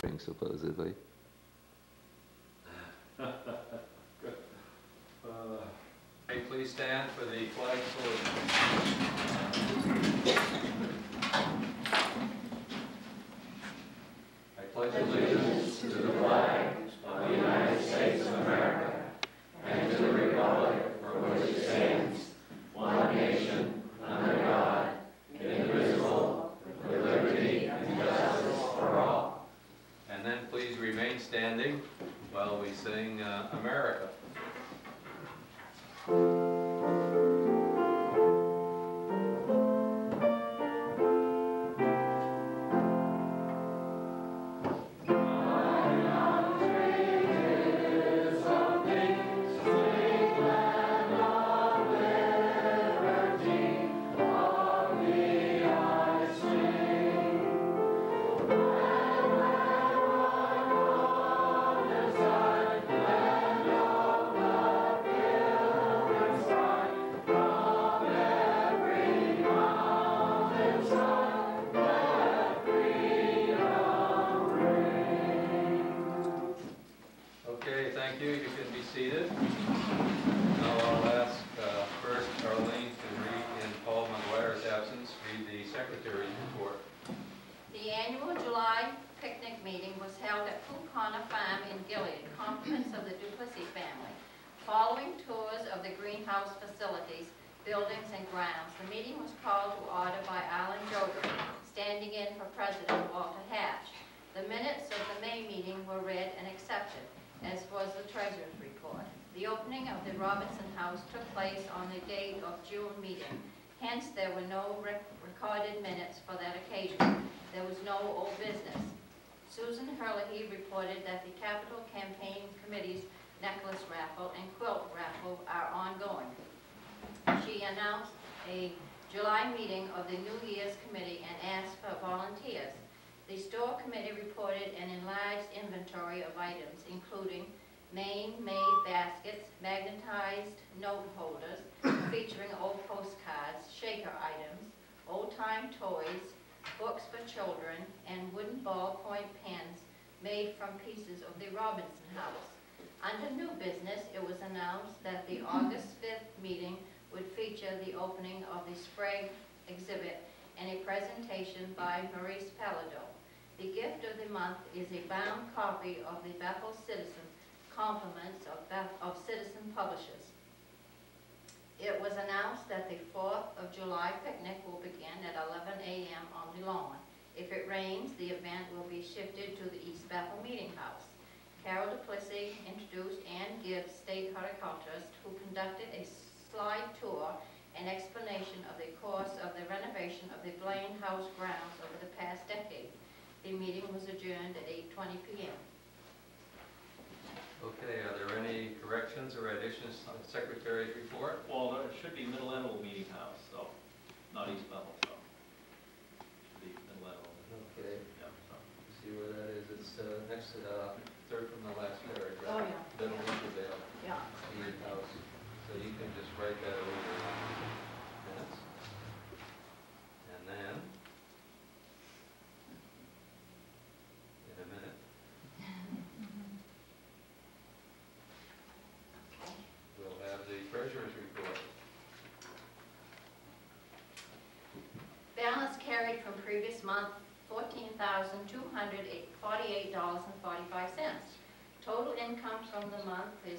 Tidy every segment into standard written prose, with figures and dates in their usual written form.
supposedly. Hey, please stand for the flag salute. I pledge allegiance to the flag of the United States of America and to the republic for which it stands, one nation, under God, indivisible, with liberty and justice for all. And then please remain standing while we sing America. Facilities, buildings, and grounds. The meeting was called to order by Alan Joder, standing in for President Walter Hatch. The minutes of the May meeting were read and accepted, as was the Treasurer's report. The opening of the Robinson House took place on the date of June meeting. Hence, there were no recorded minutes for that occasion. There was no old business. Susan Herlihy reported that the Capital Campaign Committee's necklace raffle and quilt raffle are ongoing. She announced a July meeting of the New Year's Committee and asked for volunteers. The store committee reported an enlarged inventory of items, including Maine-made baskets, magnetized note holders featuring old postcards, shaker items, old-time toys, books for children, and wooden ballpoint pens made from pieces of the Robinson House. Under new business, it was announced that the August 5th meeting would feature the opening of the Sprague exhibit and a presentation by Marius Peladeau. The gift of the month is a bound copy of the Bethel Citizen Compliments of Citizen Publishers. It was announced that the 4th of July picnic will begin at 11 a.m. on the lawn. If it rains, the event will be shifted to the East Bethel Meeting House. Carol Duplessis introduced Ann Gibbs, state horticulturist, who conducted a slide tour and explanation of the course of the renovation of the Blaine House grounds over the past decade. The meeting was adjourned at 8:20 p.m. Okay, are there any corrections or additions to the Secretary's report? Well, it should be Middle Enfield Meeting House, so not East Bethel, so should be Middle Enfield. Okay. Yeah, so. See where that is? It's next to the third from the last paragraph. Oh, yeah. Middle Wintervale. Yeah. Meeting House. So you can just write that over minutes. And then, in a minute, we'll have the Treasurer's report. Balance carried from previous month, $14,248.45. Total income from the month is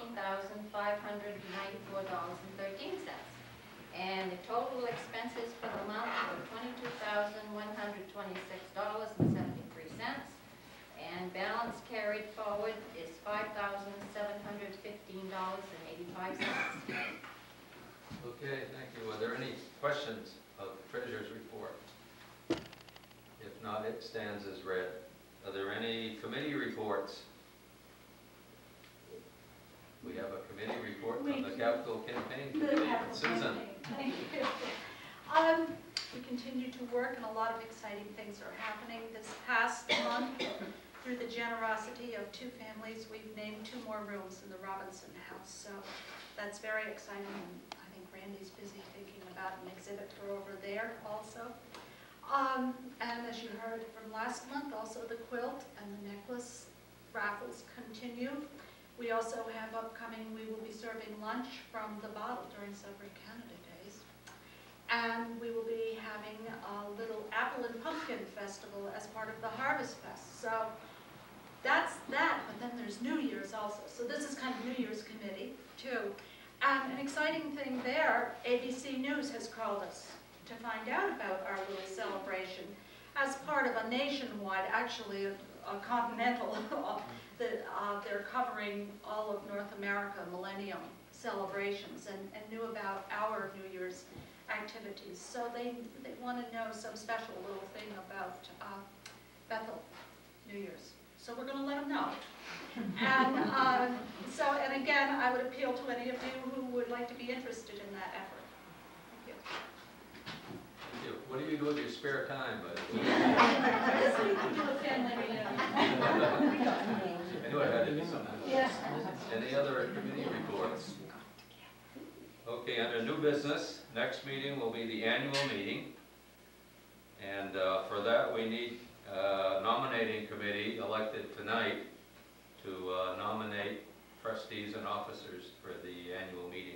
$13,594.13. And the total expenses for the month were $22,126.73. And balance carried forward is $5,715.85. Okay, thank you. Are there any questions of the Treasurer's report? If not, it stands as read. Are there any committee reports? We have a committee report from the Capital Campaign Committee. Susan. Thank you. We continue to work and a lot of exciting things are happening. This past month, through the generosity of 2 families, we've named 2 more rooms in the Robinson House. So that's very exciting, and I think Randy's busy thinking about an exhibit for over there also. And as you heard from last month, also the quilt and the necklace raffles continue. We also have upcoming, we will be serving lunch from the bottle during Celebrate Canada Days. And we will be having a little apple and pumpkin festival as part of the Harvest Fest. So that's that, but then there's New Year's also. So this is kind of New Year's committee too. And an exciting thing there, ABC News has called us to find out about our little celebration as part of a nationwide, actually a continental, they're covering all of North America Millennium celebrations and knew about our New Year's activities. So they want to know some special little thing about Bethel New Year's. So we're going to let them know. And again, I would appeal to any of you who would like to be interested in that effort. Thank you. What do you do with your spare time? This week we do a family reunion. I knew I had to do something. Yeah. Any other committee reports? Okay, under new business, next meeting will be the annual meeting. And for that, we need a nominating committee elected tonight to nominate trustees and officers for the annual meeting.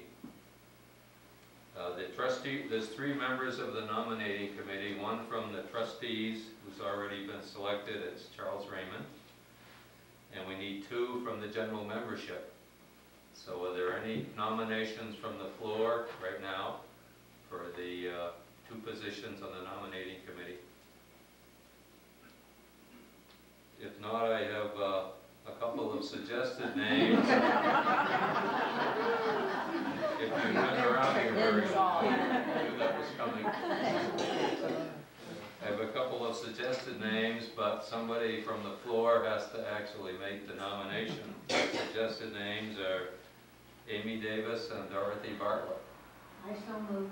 There's 3 members of the nominating committee, one from the trustees who's already been selected, it's Charles Raymond. And we need 2 from the general membership. So are there any nominations from the floor right now for the 2 positions on the nominating committee? If not, I have a couple of suggested names. If you've been around here very long, you knew that was coming. I have a couple of suggested names, but somebody from the floor has to actually make the nomination. The suggested names are Amy Davis and Dorothy Bartlett. I so move.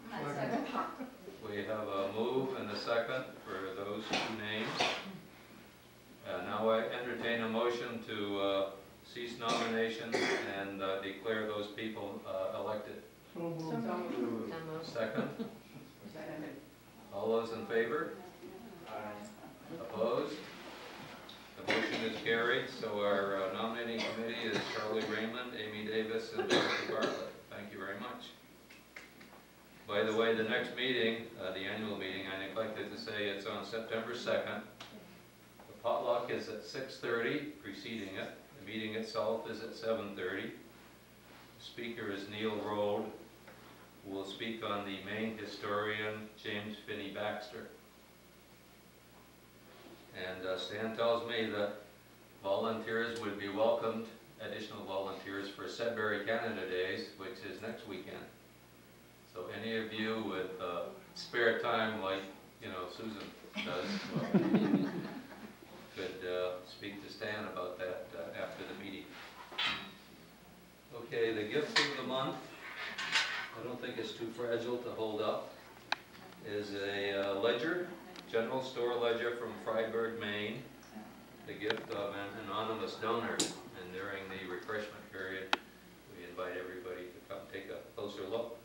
We have a move and a second for those 2 names. Now I entertain a motion to cease nominations and declare those people elected. So moved. Second? All those in favor? Opposed? The motion is carried, so our nominating committee is Charlie Raymond, Amy Davis, and Dorothy Bartlett. Thank you very much. By the way, the next meeting, the annual meeting, I neglected to say it's on September 2nd. The potluck is at 6:30, preceding it. The meeting itself is at 7:30. The speaker is Neil Rode, who will speak on the Maine historian James Finney Baxter. And Stan tells me that volunteers would be welcomed, additional volunteers for Sudbury Canada Days, which is next weekend. So any of you with spare time like, Susan does, could speak to Stan about that after the meeting. Okay, the gift of the month, I don't think it's too fragile to hold up, is a ledger, general store ledger from Freiburg, Maine, the gift of an anonymous donor. And during the refreshment period, we invite everybody to come take a closer look.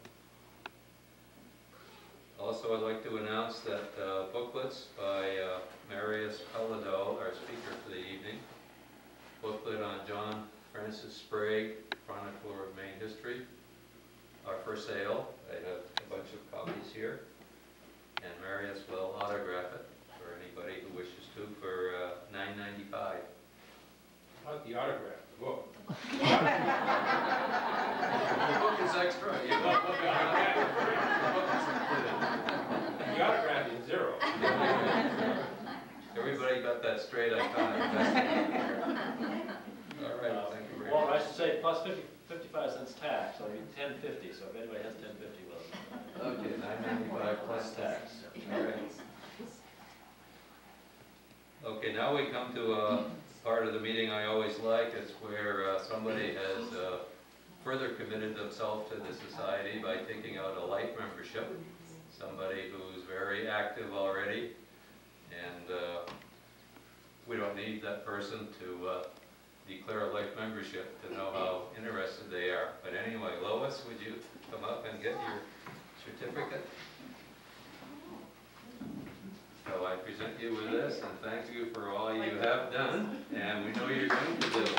Also, I'd like to announce that booklets by Marius Peladeau, our speaker for the evening, booklet on John Francis Sprague, chronicler of Maine history, are for sale. I have a bunch of copies here, and Marius will autograph it for anybody who wishes to for $9.95. How about the autograph, the book? The book is extra. The book is included. The autograph is $0. Everybody got that straight, I found it. All right, thank you very Well, I much. should say plus 55 cents tax, so it'll be $10.50, so if anybody has $10.50, well, Okay, $9.95 plus tax. All right. Okay, now we come to a part of the meeting I always like. It's where somebody has further committed themselves to the society by taking out a life membership. Somebody who's very active already, and we don't need that person to declare a life membership to know how interested they are. But anyway, Lois, would you come up and get your certificate? So I present you with this and thank you for all you have done, and we know you're going to do.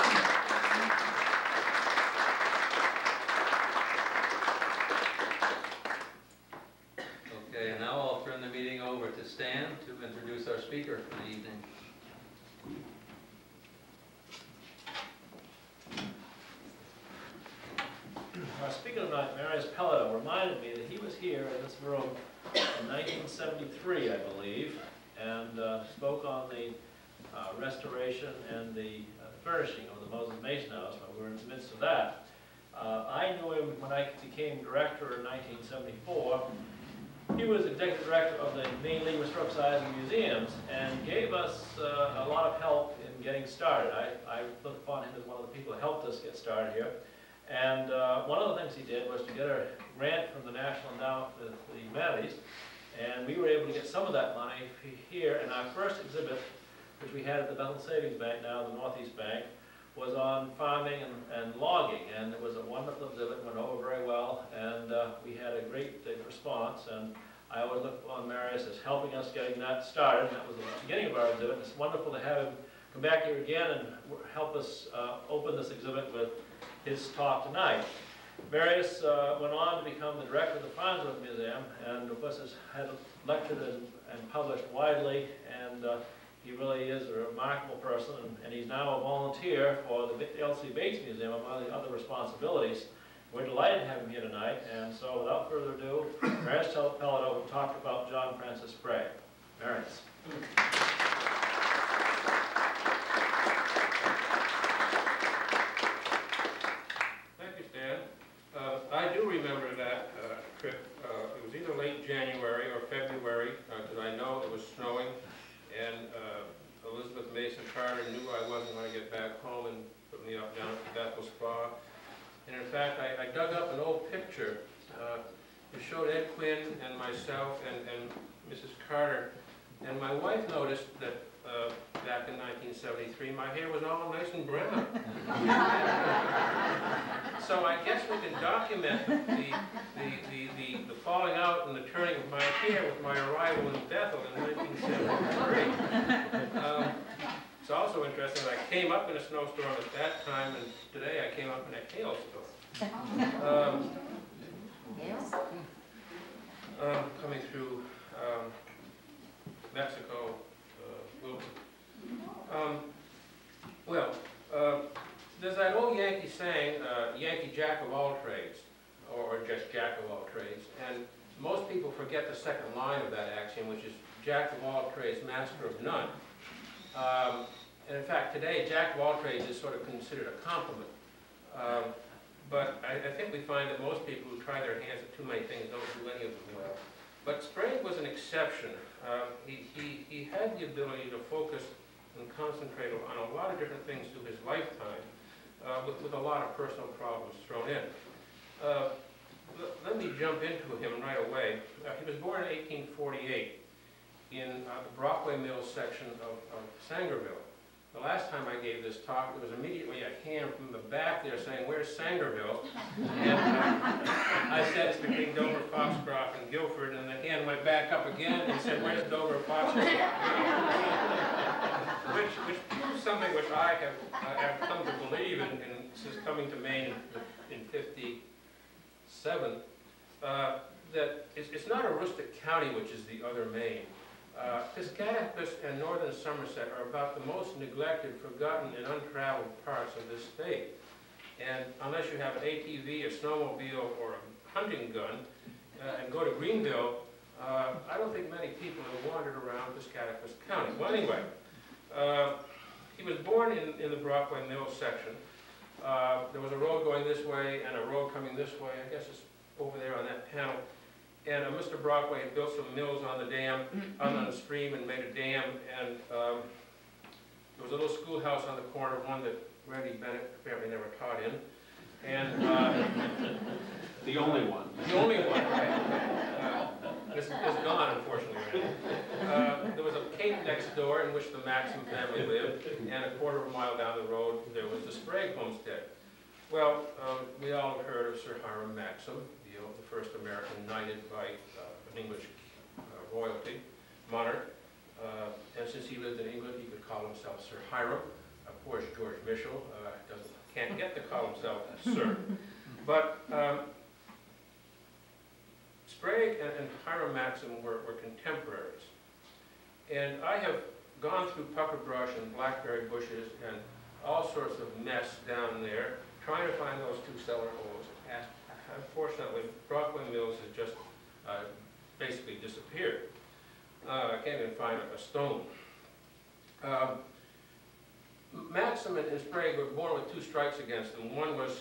Okay, and now I'll turn the meeting over to Stan to introduce our speaker for the evening. Speaking of that, Marius Peladeau reminded me that he was here in this room in 1973, I believe, and spoke on the restoration and the furnishing of the Moses Mason House when we were in the midst of that. I knew him when I became director in 1974. He was executive director of the Maine League of Historic Societies and Museums and gave us a lot of help in getting started. I look upon him as one of the people who helped us get started here. And one of the things he did was to get a grant from the National Endowment for the Humanities, and we were able to get some of that money here. And our first exhibit, which we had at the Bethel Savings Bank, now the Northeast Bank, was on farming and logging, and it was a wonderful exhibit, went over very well, and we had a great response. And I always look upon Marius as helping us getting that started. That was the beginning of our exhibit. It's wonderful to have him come back here again and help us open this exhibit with his talk tonight. Marius went on to become the director of the Farnsworth Museum, and of course has had lectured and published widely, and he really is a remarkable person, and he's now a volunteer for the L.C. Bates Museum, among the other responsibilities. We're delighted to have him here tonight, and so without further ado, Marius Peladeau will talk about John Francis Sprague. Marius. I do remember that trip. It was either late January or February, because I know it was snowing, and Elizabeth Mason Carter knew I wasn't going to get back home and put me up down at the Bethel Spa. And in fact, I dug up an old picture. It showed Ed Quinn and myself and Mrs. Carter. And my wife noticed that back in 1973, my hair was all nice and brown. So I guess we can document the falling out and the turning of my hair with my arrival in Bethel in 1973. It's also interesting that I came up in a snowstorm at that time, and today I came up in a hailstorm. Coming through Mexico. There's that old Yankee saying, Yankee Jack of all trades, or just Jack of all trades, and most people forget the second line of that axiom, which is Jack of all trades, master of none. And in fact, today, Jack of all trades is sort of considered a compliment. But I think we find that most people who try their hands at too many things don't do any of them well. But Sprague was an exception. He had the ability to focus and concentrate on a lot of different things through his lifetime, with a lot of personal problems thrown in. Let me jump into him right away. He was born in 1848 in the Brockway Mills section of Sangerville. The last time I gave this talk, there was immediately a hand from the back there saying, "Where's Sangerville?" And I said, "It's between Dover, Foxcroft, and Guilford," and the hand went back up again and said, "Where's Dover, Foxcroft?" which proves something which I have come to believe in since coming to Maine in '57, that it's not a rustic county which is the other Maine. Piscataqua and northern Somerset are about the most neglected, forgotten, and untraveled parts of this state. And unless you have an ATV, a snowmobile, or a hunting gun, and go to Greenville, I don't think many people have wandered around Piscataqua County. Well, anyway, he was born in the Brockway Mills section. There was a road going this way and a road coming this way. I guess it's over there on that panel. And Mr. Brockway had built some mills on the dam, on the stream, and made a dam. And there was a little schoolhouse on the corner, one that Randy Bennett apparently never taught in. And the only one. The only one, right. It's gone, unfortunately. There was a cape next door in which the Maxim family lived, and a quarter of a mile down the road there was the Sprague homestead. Well, we all have heard of Sir Hiram Maxim, the first American knighted by an English royalty, monarch. And since he lived in England, he could call himself Sir Hiram. Of course, George Mitchell can't get to call himself Sir. But Sprague and Hiram Maxim were contemporaries. And I have gone through pucker brush and blackberry bushes and all sorts of mess down there, trying to find those two cellar holes. Unfortunately, Brockway Mills has just basically disappeared. I can't even find a stone. Maxim and Sprague were born with two strikes against them. One was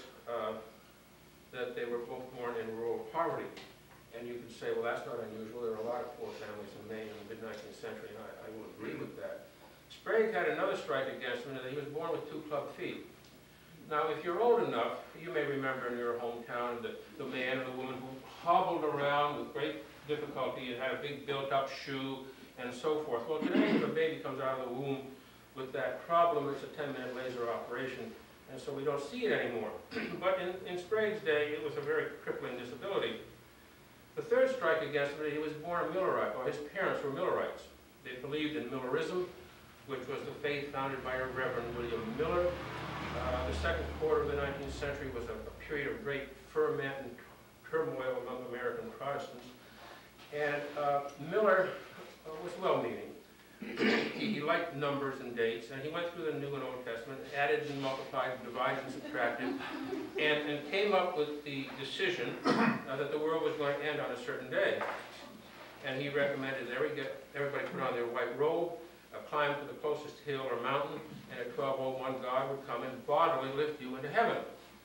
that they were both born in rural poverty. And you could say, well, that's not unusual. There are a lot of poor families in Maine in the mid-19th century, and I will agree with that. Sprague had another strike against him, and that he was born with two club feet. Now, if you're old enough, you may remember in your hometown the man or the woman who hobbled around with great difficulty and had a big built-up shoe and so forth. Well, today, if a baby comes out of the womb with that problem, it's a 10-minute laser operation, and so we don't see it anymore. But in Sprague's day, it was a very crippling disability. The third strike against him, he was born a Millerite, or his parents were Millerites. They believed in Millerism, which was the faith founded by Reverend William Miller. The second quarter of the 19th century was a period of great ferment and turmoil among American Protestants. And Miller was well-meaning. He liked numbers and dates, and he went through the New and Old Testament, added and multiplied, divided and subtracted, and came up with the decision that the world was going to end on a certain day. And he recommended that everybody put on their white robe, climb to the closest hill or mountain, and at 12:01 God would come and bodily lift you into heaven.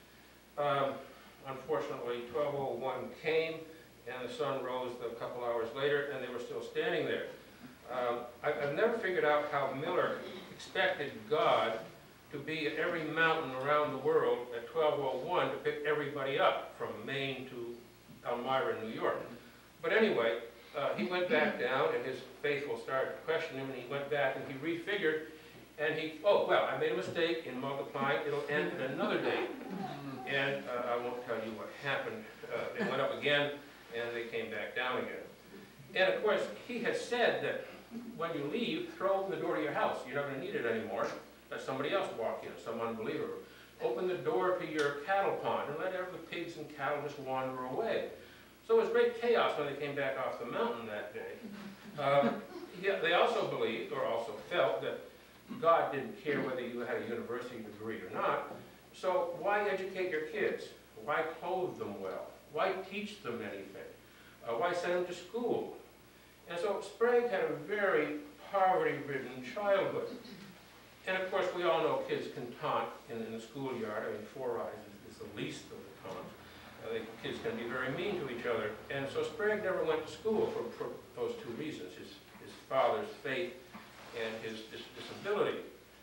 Unfortunately, 12:01 came, and the sun rose a couple hours later, and they were still standing there. I've never figured out how Miller expected God to be at every mountain around the world at 12:01 to pick everybody up from Maine to Elmira, New York. But anyway, he went back down, and his faithful started to question him, and he went back and he refigured, and oh, well, I made a mistake in multiplying. It'll end in another day. And I won't tell you what happened. They went up again, and they came back down again. And of course, he had said that when you leave, throw open the door to your house. You're not going to need it anymore. Let somebody else walk in, some unbeliever. Open the door to your cattle pond and let the pigs and cattle just wander away. So it was great chaos when they came back off the mountain that day. They also believed, or also felt, that God didn't care whether you had a university degree or not. So why educate your kids? Why clothe them well? Why teach them anything? Why send them to school? And so Sprague had a very poverty-ridden childhood. And of course, we all know kids can taunt in the schoolyard. I mean, 4 eyes is the least of the taunts. The kids can be very mean to each other. And so Sprague never went to school for those two reasons, his father's faith and his disability.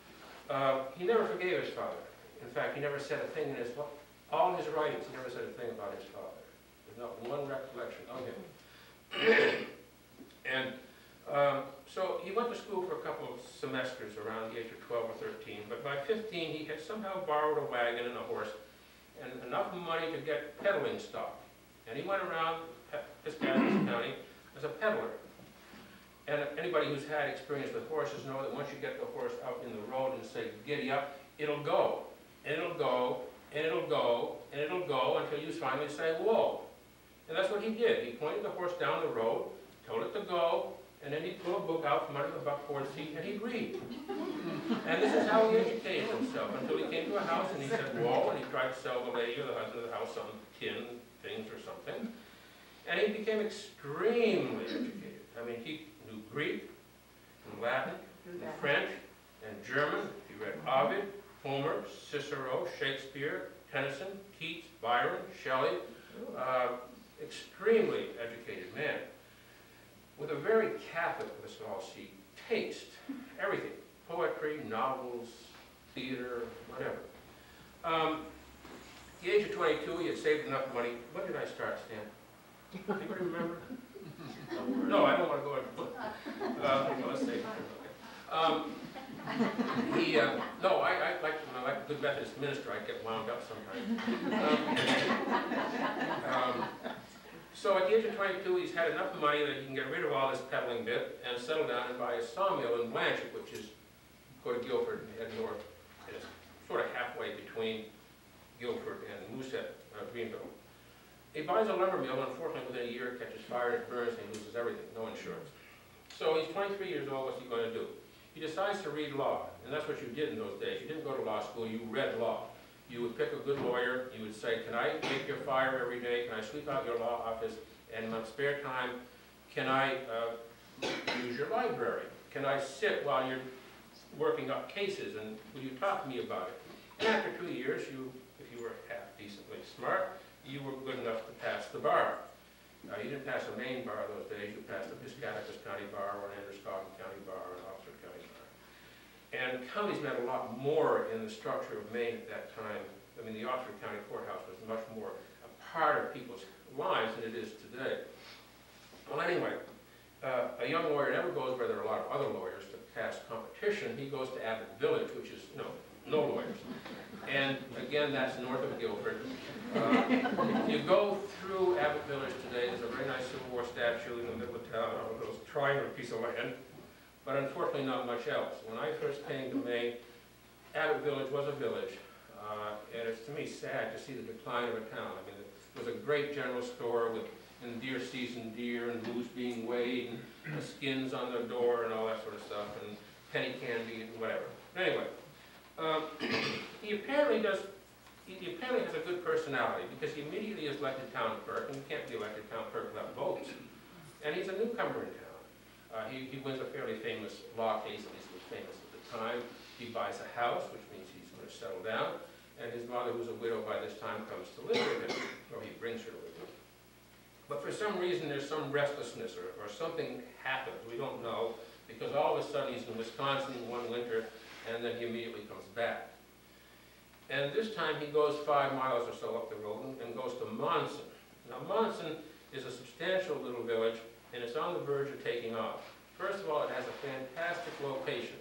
He never forgave his father. In fact, he never said a thing in all his writings, he never said a thing about his father. There's not one recollection of him. And so he went to school for a couple of semesters around the age of 12 or 13, but by 15 he had somehow borrowed a wagon and a horse and enough money to get peddling stock. And he went around Piscataquis County as a peddler. And anybody who's had experience with horses know that once you get the horse out in the road and say, giddy up, it'll go, and it'll go, and it'll go, and it'll go until you finally say, whoa. And that's what he did. He pointed the horse down the road, told it to go, and then he'd pull a book out from under the buckboard seat and he'd read. And this is how he educated himself until he came to a house and he said, whoa, and he tried to sell the lady or the husband of the house some tin things or something. And he became extremely educated. I mean, he knew Greek and Latin and French and German. He read Ovid, Homer, Cicero, Shakespeare, Tennyson, Keats, Byron, Shelley. Extremely educated man, with a very Catholic, with a small c, taste, everything, poetry, novels, theater, whatever. At the age of 22, he had saved enough money. When did I start, Stan? Anybody remember? No, I don't want to go into well, let's say. No, I like a good Methodist minister, I get wound up sometimes. So at the age of 22, he's had enough money that he can get rid of all this peddling bit and settle down and buy a sawmill in Blanchard, which is, go to Guilford and head north. And it's sort of halfway between Guilford and Moosehead, Greenville. He buys a lumber mill, and unfortunately within a year it catches fire, it burns, and he loses everything, no insurance. So he's 23 years old, what's he going to do? He decides to read law, and that's what you did in those days. You didn't go to law school, you read law. You would pick a good lawyer, you would say, can I make your fire every day? Can I sweep out your law office? And in my spare time, can I use your library? Can I sit while you're working up cases, and will you talk to me about it? And after 2 years, if you were half decently smart, you were good enough to pass the bar. You didn't pass a Maine bar those days, you passed a Piscataqua County bar, or an Androscoggin County bar, or an Oxford County bar. And counties meant a lot more in the structure of Maine at that time. I mean, the Oxford County Courthouse was much more a part of people's lives than it is today. Well, anyway, a young lawyer never goes where there are a lot of other lawyers to pass competition. He goes to Abbott Village, which is, no lawyers. And again, that's north of Guilford. You go through Abbott Village today, there's a very nice Civil War statue in the middle of town, on a little triangular piece of land, but unfortunately not much else. When I first came to Maine, Abbott Village was a village, and it's to me sad to see the decline of a town. I mean, it was a great general store with in deer season deer and moose being weighed and skins on the door and all that sort of stuff, and penny candy and whatever. Anyway, he apparently has a good personality, because he immediately is elected town clerk, and you can't be elected town clerk without votes. And he's a newcomer in town. He wins a fairly famous law case, at least it was famous at the time. He buys a house, which means he's going to settle down, and his mother, who's a widow by this time, comes to live with him, or he brings her to live with him. But for some reason, there's some restlessness, or something happens, we don't know, because all of a sudden he's in Wisconsin one winter, and then he immediately comes back. And this time he goes 5 miles or so up the road and goes to Monson. Now Monson is a substantial little village, and it's on the verge of taking off. First of all, it has a fantastic location.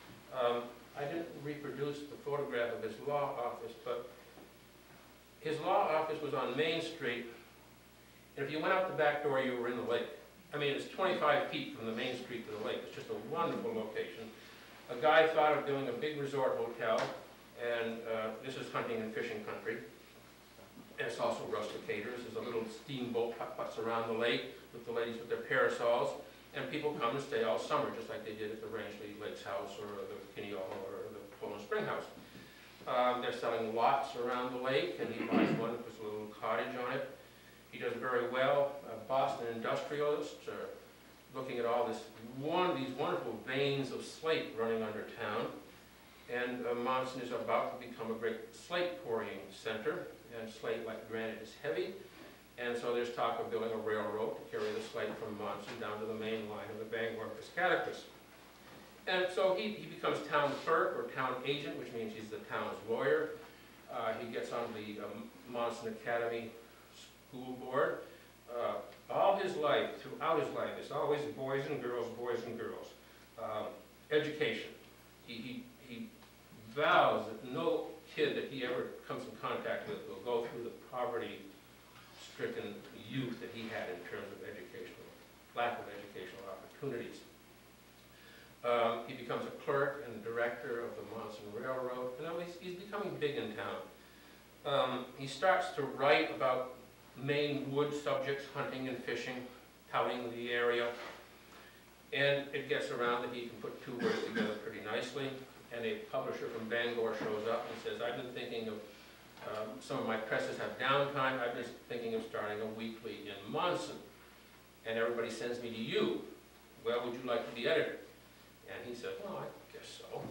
I didn't reproduce the photograph of his law office, but his law office was on Main Street, and if you went out the back door, you were in the lake. I mean, it's 25 feet from the Main Street to the lake. It's just a wonderful location. A guy thought of doing a big resort hotel, and this is hunting and fishing country. And it's also rusticators. There's a little steamboat puts around the lake with the ladies with their parasols, and people come and stay all summer, just like they did at the Rangeley Lakes House or the Kineola or the Poland Spring House. They're selling lots around the lake, and he buys one with a little cottage on it. He does very well. Boston industrialists are looking at all these wonderful veins of slate running under town. And Monson is about to become a great slate quarrying center, and slate, like granite, is heavy. And so there's talk of building a railroad to carry the slate from Monson down to the main line of the Bangor Piscataqua. And so he becomes town clerk or town agent, which means he's the town's lawyer. He gets on the Monson Academy school board. All his life, throughout his life, it's always boys and girls, boys and girls. Education. He vows that no kid that he ever comes in contact with will go through the poverty-stricken youth that he had in terms of lack of educational opportunities. He becomes a clerk and director of the Monson Railroad, and he's becoming big in town. He starts to write about Maine wood subjects, hunting and fishing, touting the area, and it gets around that he can put two words together pretty nicely, and a publisher from Bangor shows up and says, I've been thinking of, some of my presses have downtime, I've been thinking of starting a weekly in Monson, and everybody sends me to you. Well, would you like to be editor? And he said, well, I guess so.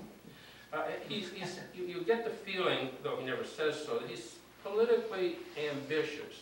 You get the feeling, though he never says so, that he's politically ambitious.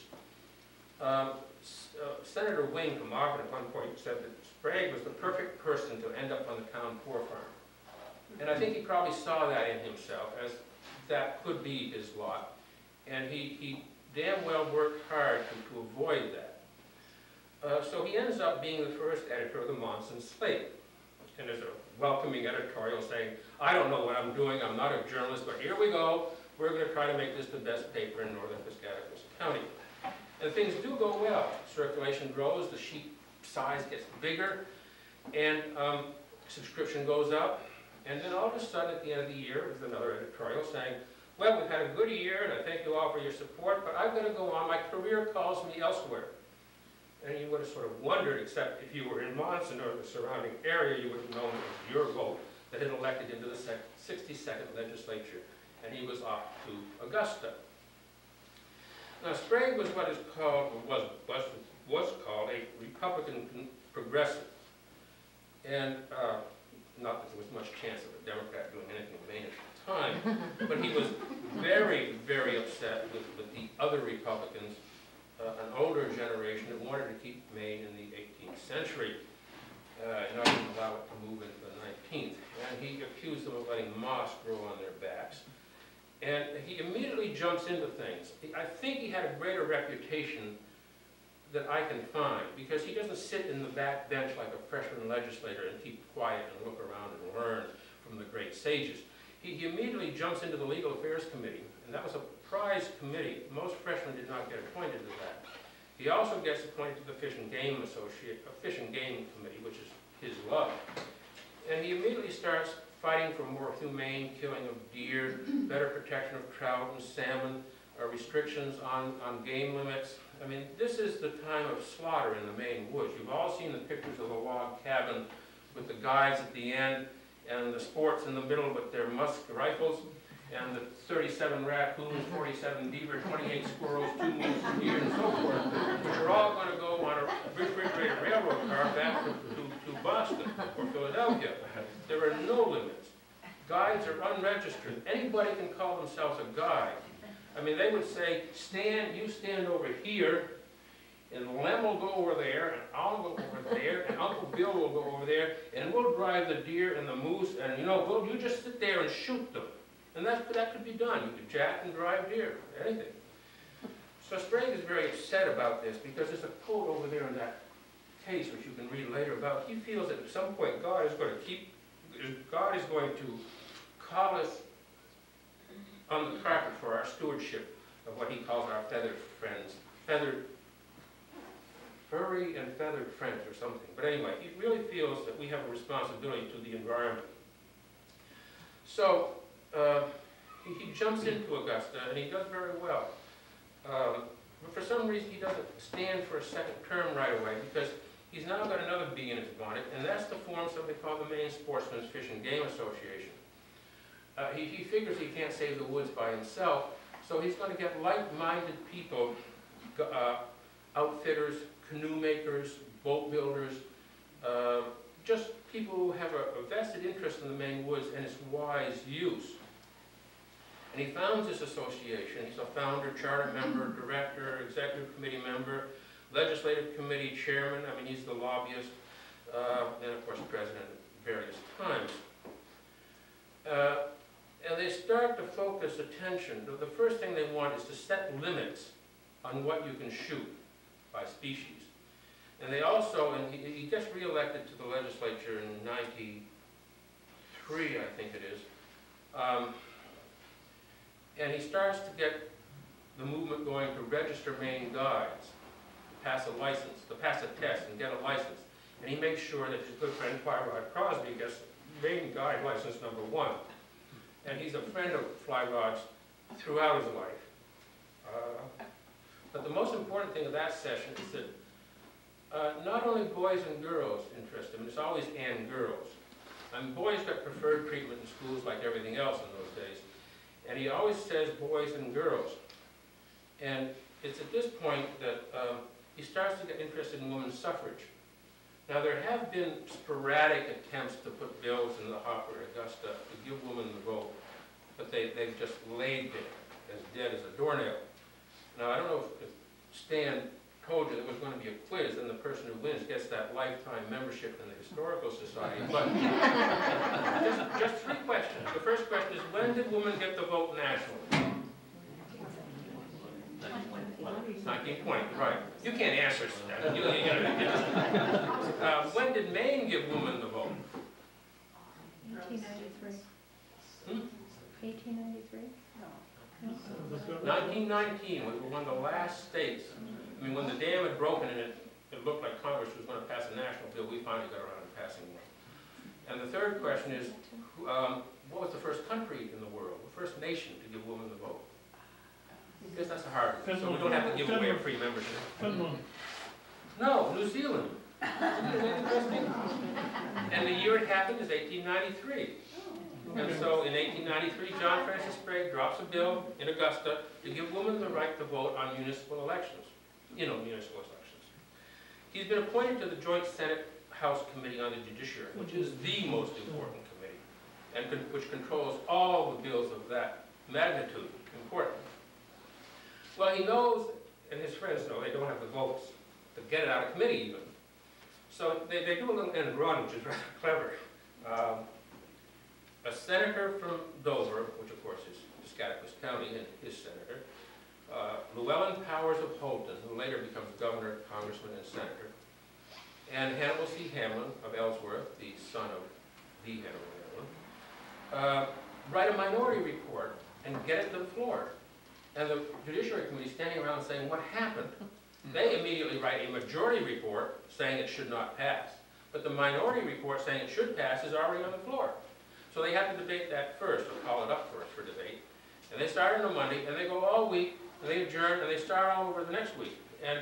Senator Wing from Auburn at one point said that Sprague was the perfect person to end up on the town poor farm. And I think he probably saw that in himself, as that could be his lot. And he damn well worked hard to avoid that. So he ends up being the first editor of the Monson Slate. And there's a welcoming editorial saying, I don't know what I'm doing, I'm not a journalist, but here we go. We're going to try to make this the best paper in northern Piscataqua County. And things do go well. Circulation grows, the sheet size gets bigger, and subscription goes up. And then all of a sudden, at the end of the year, there's another editorial saying, well, we've had a good year, and I thank you all for your support, but I've got to go on. My career calls me elsewhere. And you would have sort of wondered, except if you were in Monson or the surrounding area, you would have known it was your vote that had elected him to the 62nd legislature, and he was off to Augusta. Now, Sprague was what is called, or was called a Republican progressive. And not that there was much chance of a Democrat doing anything in Maine at the time, but he was very, very upset with the other Republicans, an older generation that wanted to keep Maine in the 18th century, not even allow it to move into the 19th. And he accused them of letting moss grow on their backs. And he immediately jumps into things. I think he had a greater reputation that I can find, because he doesn't sit in the back bench like a freshman legislator and keep quiet and look around and learn from the great sages. He immediately jumps into the Legal Affairs Committee, and that was a prize committee. Most freshmen did not get appointed to that. He also gets appointed to the Fish and Game Committee, which is his love. And he immediately starts fighting for more humane killing of deer, better protection of trout and salmon, restrictions on game limits. I mean, this is the time of slaughter in the Maine woods. You've all seen the pictures of the log cabin with the guides at the end and the sports in the middle with their musk rifles and the 37 raccoons, 47 beaver, 28 squirrels, 2 moose deer, and so forth, which are all going to go on a refrigerated railroad car back to Boston or Philadelphia. There are no limits. Guides are unregistered. Anybody can call themselves a guide. I mean, they would say, you stand over here, and Lem will go over there, and I'll go over there, and Uncle Bill will go over there, and we'll drive the deer and the moose, and you just sit there and shoot them. And that could be done. You could jack and drive deer, anything. So Sprague is very upset about this, because there's a quote over there in that case, which you can read later, about he feels that at some point God is going to call us on the carpet for our stewardship of what he calls our feathered friends, furry and feathered friends or something. But anyway, he really feels that we have a responsibility to the environment. So he jumps into Augusta, and he does very well. But for some reason, he doesn't stand for a second term right away, because he's now got another bee in his bonnet, and that's to form something called the Maine Sportsmen's Fish and Game Association. He figures he can't save the woods by himself, so he's going to get like-minded people, outfitters, canoe makers, boat builders, just people who have a vested interest in the Maine woods and its wise use. And he founds this association. He's a founder, charter member, director, executive committee member, legislative committee chairman. I mean, he's the lobbyist, and of course president at various times. And they start to focus attention. The first thing they want is to set limits on what you can shoot by species. And they also, and he gets reelected to the legislature in '93, I think it is. And he starts to get the movement going to register Maine guides, pass a license, to pass a test and get a license. And he makes sure that his good friend Flyrod Crosby gets Maine guide license #1. And he's a friend of Flyrod's throughout his life. But the most important thing of that session is that not only boys and girls interest him, it's always and girls. I mean, boys got preferred treatment in schools like everything else in those days. And he always says boys and girls. And it's at this point that he starts to get interested in women's suffrage. Now, there have been sporadic attempts to put bills in the hopper at Augusta to give women the vote, but they've just laid there, as dead as a doornail. Now, I don't know if Stan told you there was going to be a quiz, and the person who wins gets that lifetime membership in the Historical Society, but just 3 questions. The first question is, when did women get the vote nationally? 1920, right. You can't answer that. When did Maine give women the vote? 1893. 1893? No. 1919, we were one of the last states I mean, when the dam had broken and it looked like Congress was going to pass a national bill, we finally got around to passing one. And the third question is, what was the first country in the world, the first nation to give women the vote? I guess that's a hard one, so we don't have to give away a free membership. No, New Zealand. Isn't that interesting? And the year it happened is 1893. And so in 1893, John Francis Sprague drops a bill in Augusta to give women the right to vote on municipal elections, municipal elections. He's been appointed to the Joint Senate-House Committee on the Judiciary, which is the most important committee, and which controls all the bills of that magnitude, important. Well, he knows, and his friends know, they don't have the votes to get it out of committee even. So they do a little end run, which is rather clever. A senator from Dover, which of course is Piscataquis County, and his senator, Llewellyn Powers of Holton, who later becomes governor, congressman, and senator, and Hannibal C. Hamlin of Ellsworth, the son of the Hannibal Hamlin, write a minority report and get it to the floor. And the Judiciary Committee standing around saying, what happened? They immediately write a majority report saying it should not pass. But the minority report saying it should pass is already on the floor. So they have to debate that first, or call it up first for debate. And they start on a Monday, and they go all week, and they adjourn, and they start all over the next week. And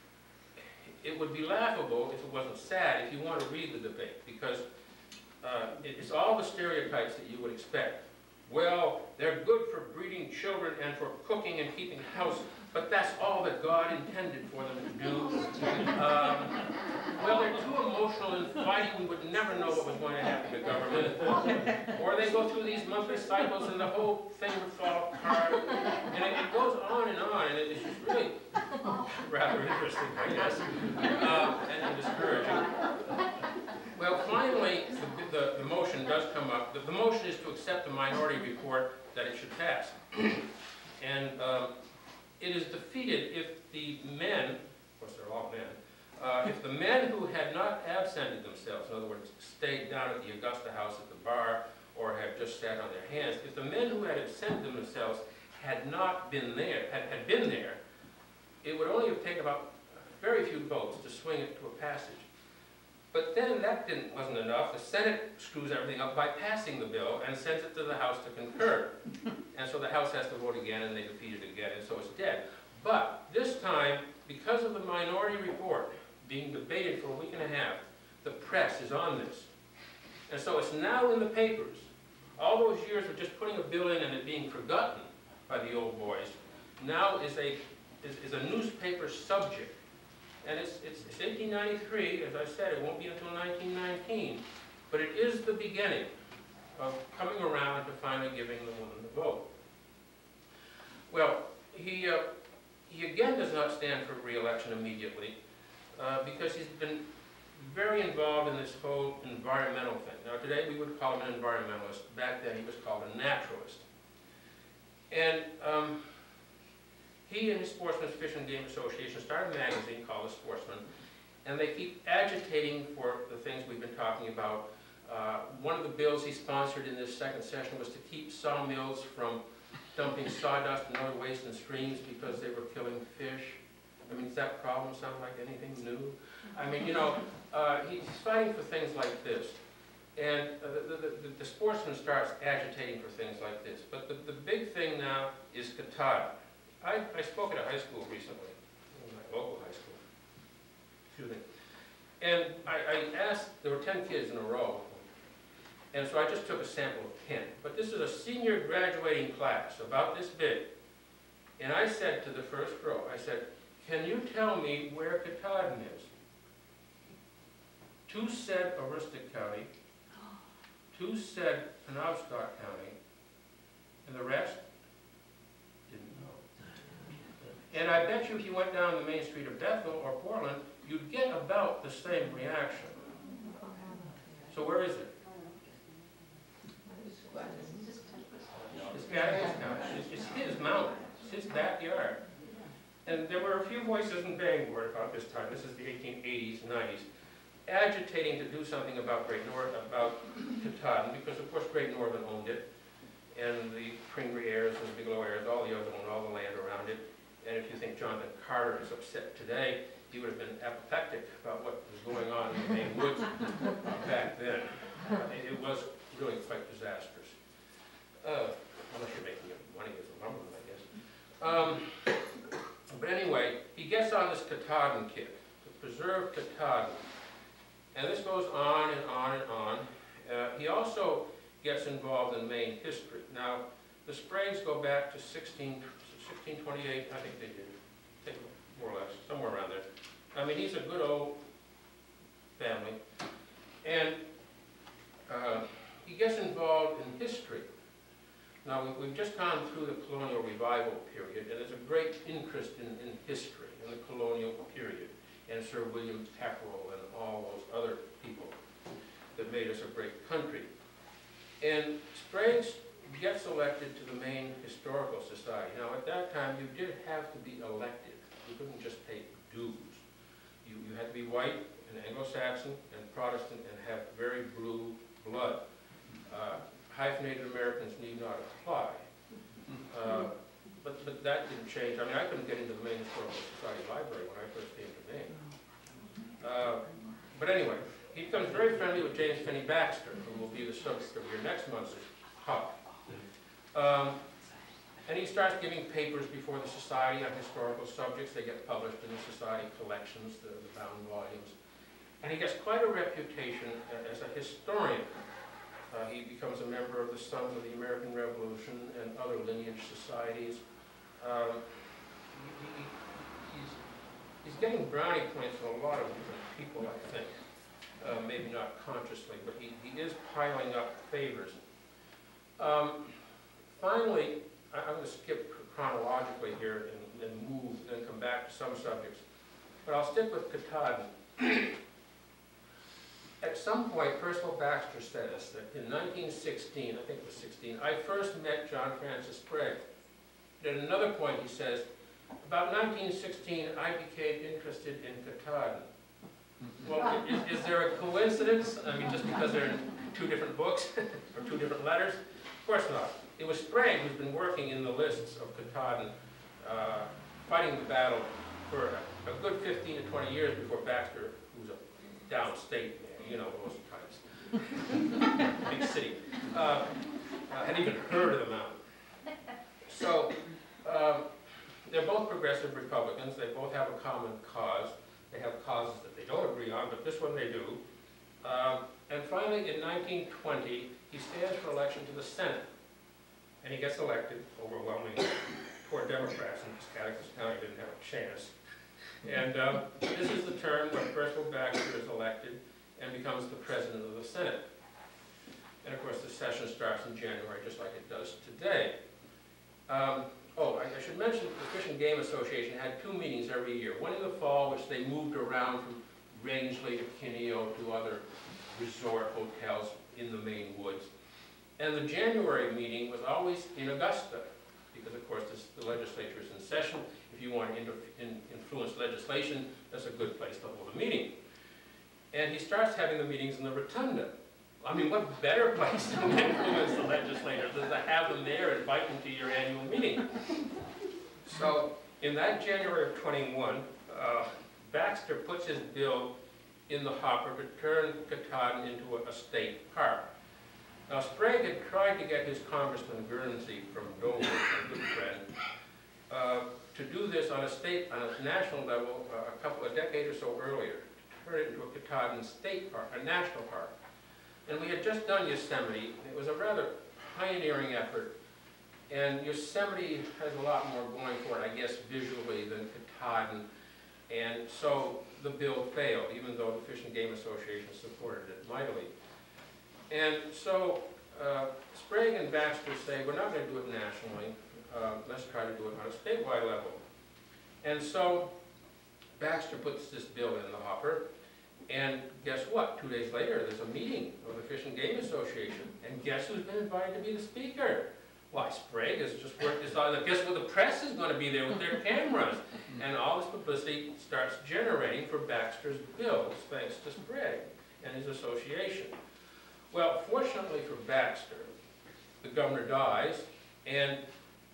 it would be laughable if it wasn't sad if you want to read the debate, because it's all the stereotypes that you would expect. Well, they're good for breeding children and for cooking and keeping house, but that's all that God intended for them to do. Well, they're too emotional and fighty, we would never know what was going to happen to government. Or they go through these monthly cycles and the whole thing would fall apart. And it goes on, and it's just really rather interesting, I guess, and discouraging. Well, finally, the motion does come up. The motion is to accept the minority report that it should pass. And it is defeated if the men, of course they're all men, if the men who had not absented themselves, in other words, stayed down at the Augusta House at the bar, or had just sat on their hands, if the men who had absented themselves had not been there, had been there, it would only have taken about very few votes to swing it to a passage. But then that wasn't enough. The Senate screws everything up by passing the bill and sends it to the House to concur. And so the House has to vote again, and they defeat it again, and so it's dead. But this time, because of the minority report being debated for a week and a half, the press is on this. And so it's now in the papers. All those years of just putting a bill in and it being forgotten by the old boys now is a newspaper subject. And it's 1893, as I said, it won't be until 1919, but it is the beginning of coming around to finally giving the woman the vote. Well, he again does not stand for re-election immediately because he's been very involved in this whole environmental thing. Now today we would call him an environmentalist. Back then he was called a naturalist. And he and his Sportsman's Fish and Game Association started a magazine called The Sportsman, and they keep agitating for the things we've been talking about. One of the bills he sponsored in this second session was to keep sawmills from dumping sawdust and other waste in streams because they were killing fish. I mean, does that problem sound like anything new? I mean, he's fighting for things like this. And the Sportsman starts agitating for things like this. But the big thing now is Katahdin. I spoke at a high school recently, my local high school, excuse me, and I asked, there were 10 kids in a row, and so I just took a sample of 10, but this is a senior graduating class, about this big, and I said to the first row, I said, can you tell me where Katahdin is? 2 said Aroostook County, 2 said Penobscot County, and the rest didn't know. And I bet you if you went down the main street of Bethel or Portland, you'd get about the same reaction. So where is it? It's Piscataquis County. It's his mountain. It's his backyard. And there were a few voices in Bangor about this time, this is the 1880s, 90s, agitating to do something about Katahdin, because of course Great Northern owned it, and the Pringry heirs and the Bigelow heirs, all the others owned all the land around it. And if you think Jonathan Carter is upset today, he would have been apoplectic about what was going on in the Maine woods back then. It was really quite disastrous. Unless you're making money as a lumberman, I guess. But anyway, he gets on this Katahdin kick, to preserve Katahdin. And this goes on and on and on. He also gets involved in Maine history. Now, the Spragues go back to 1628, I think they did, more or less, somewhere around there. I mean, he's a good old family. And he gets involved in history. Now, we've just gone through the colonial revival period, and there's a great interest in history, in the colonial period, and Sir William Pepperell and all those other people that made us a great country. And Sprague gets elected to the Maine Historical Society. Now, at that time, you did have to be elected. You couldn't just pay dues. You had to be white and Anglo-Saxon and Protestant and have very blue blood. Hyphenated Americans need not apply. But that didn't change. I mean, I couldn't get into the Maine Historical Society library when I first came to Maine. But anyway, he becomes very friendly with James Finney Baxter, who will be the subject of your next month's talk. And he starts giving papers before the Society on historical subjects. They get published in the Society collections, the bound volumes. And he gets quite a reputation as a historian. He becomes a member of the Sons of the American Revolution and other lineage societies. He's getting brownie points from a lot of different people, I think. Maybe not consciously, but he is piling up favors. Finally, I'm going to skip chronologically here and move, then come back to some subjects. But I'll stick with Katahdin. At some point, Percival Baxter says that in 1916, I think it was 16, I first met John Francis Sprague. At another point, he says, about 1916, I became interested in Katahdin. Well, is there a coincidence? I mean, just because they're in two different books or two different letters? Of course not. It was Sprague who's been working in the lists of Katahdin, fighting the battle for a good 15 to 20 years before Baxter, who's a downstate man, you know, those types, big city, had even heard of the mountain. So they're both progressive Republicans. They both have a common cause. They have causes that they don't agree on, but this one they do. And finally, in 1920, he stands for election to the Senate. And he gets elected, overwhelmingly. Poor Democrats in Scottsdale County didn't have a chance. And this is the term when Percival Baxter is elected and becomes the president of the Senate. And of course, the session starts in January, just like it does today. I should mention the Fish and Game Association had two meetings every year. One in the fall, which they moved around from Rangeley to Kineo to other resort hotels in the Maine woods. And the January meeting was always in Augusta, because of course the legislature is in session. If you want to influence legislation, that's a good place to hold a meeting. And he starts having the meetings in the Rotunda. I mean, what better place to influence the legislators than to have them there and invite them to your annual meeting? So, in that January of 21, Baxter puts his bill in the hopper to turn Katahdin into a state park. Now, Sprague had tried to get his Congressman Guernsey from Dover, a good friend, to do this on a national level a decade or so earlier, to turn it into a Katahdin state park, a national park. And we had just done Yosemite. It was a rather pioneering effort. And Yosemite has a lot more going for it, I guess, visually than Katahdin. And so the bill failed, even though the Fish and Game Association supported it mightily. And so Sprague and Baxter say, we're not going to do it nationally. Let's try to do it on a statewide level. And so Baxter puts this bill in the hopper. And guess what? 2 days later, there's a meeting of the Fish and Game Association. And guess who's been invited to be the speaker? Why, Sprague has just worked this out. Guess what? The press is going to be there with their cameras. And all this publicity starts generating for Baxter's bills, thanks to Sprague and his association. Well, fortunately for Baxter, the governor dies, and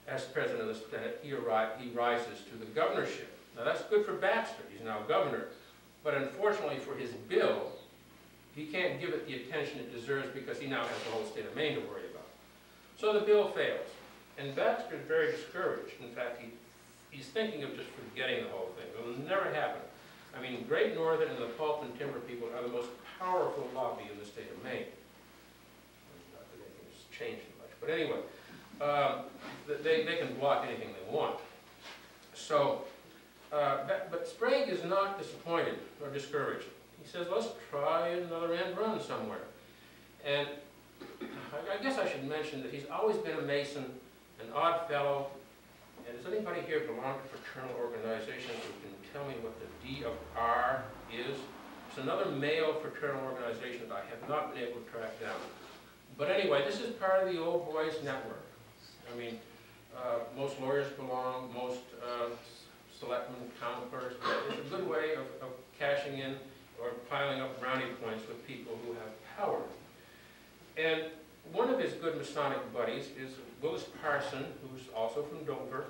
as president of the Senate, he rises to the governorship. Now that's good for Baxter, he's now governor, but unfortunately for his bill, he can't give it the attention it deserves because he now has the whole state of Maine to worry about. So the bill fails, and Baxter is very discouraged. In fact, he's thinking of just forgetting the whole thing. It will never happen. I mean, Great Northern and the pulp and timber people are the most powerful lobby in the state of Maine. Not that anything's changed much, but anyway, they can block anything they want. So, but Sprague is not disappointed or discouraged. He says, let's try another end run somewhere. And I guess I should mention that he's always been a Mason, an odd fellow. And does anybody here belong to fraternal organizations who can tell me what the D of R is? It's another male fraternal organization that I have not been able to track down. But anyway, this is part of the Old Boys Network. I mean, most lawyers belong, most selectmen, town clerks. It's a good way of cashing in or piling up brownie points with people who have power. And one of his good Masonic buddies is Willis Parson, who's also from Dover.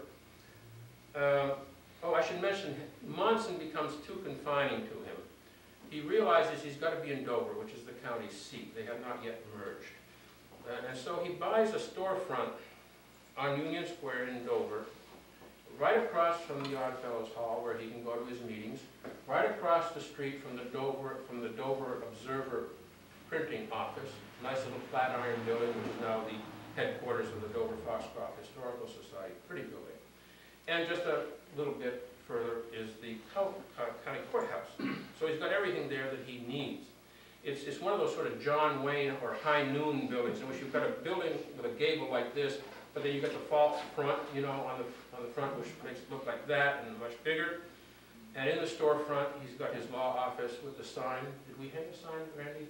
Oh, I should mention, Monson becomes too confining to him. He realizes he's got to be in Dover, which is the county seat. They have not yet merged. And so he buys a storefront on Union Square in Dover, right across from the Oddfellows Hall, where he can go to his meetings, right across the street from the Dover Observer printing office, nice little flat iron building, which is now the headquarters of the Dover Foxcroft Historical Society, pretty building. And just a little bit further is the county courthouse. So he's got everything there that he needs. It's one of those sort of John Wayne or High Noon buildings in which you've got a building with a gable like this, but then you've got the false front, you know, on the front, which makes it look like that and much bigger. And in the storefront, he's got his law office with the sign. Did we hang a sign, Randy?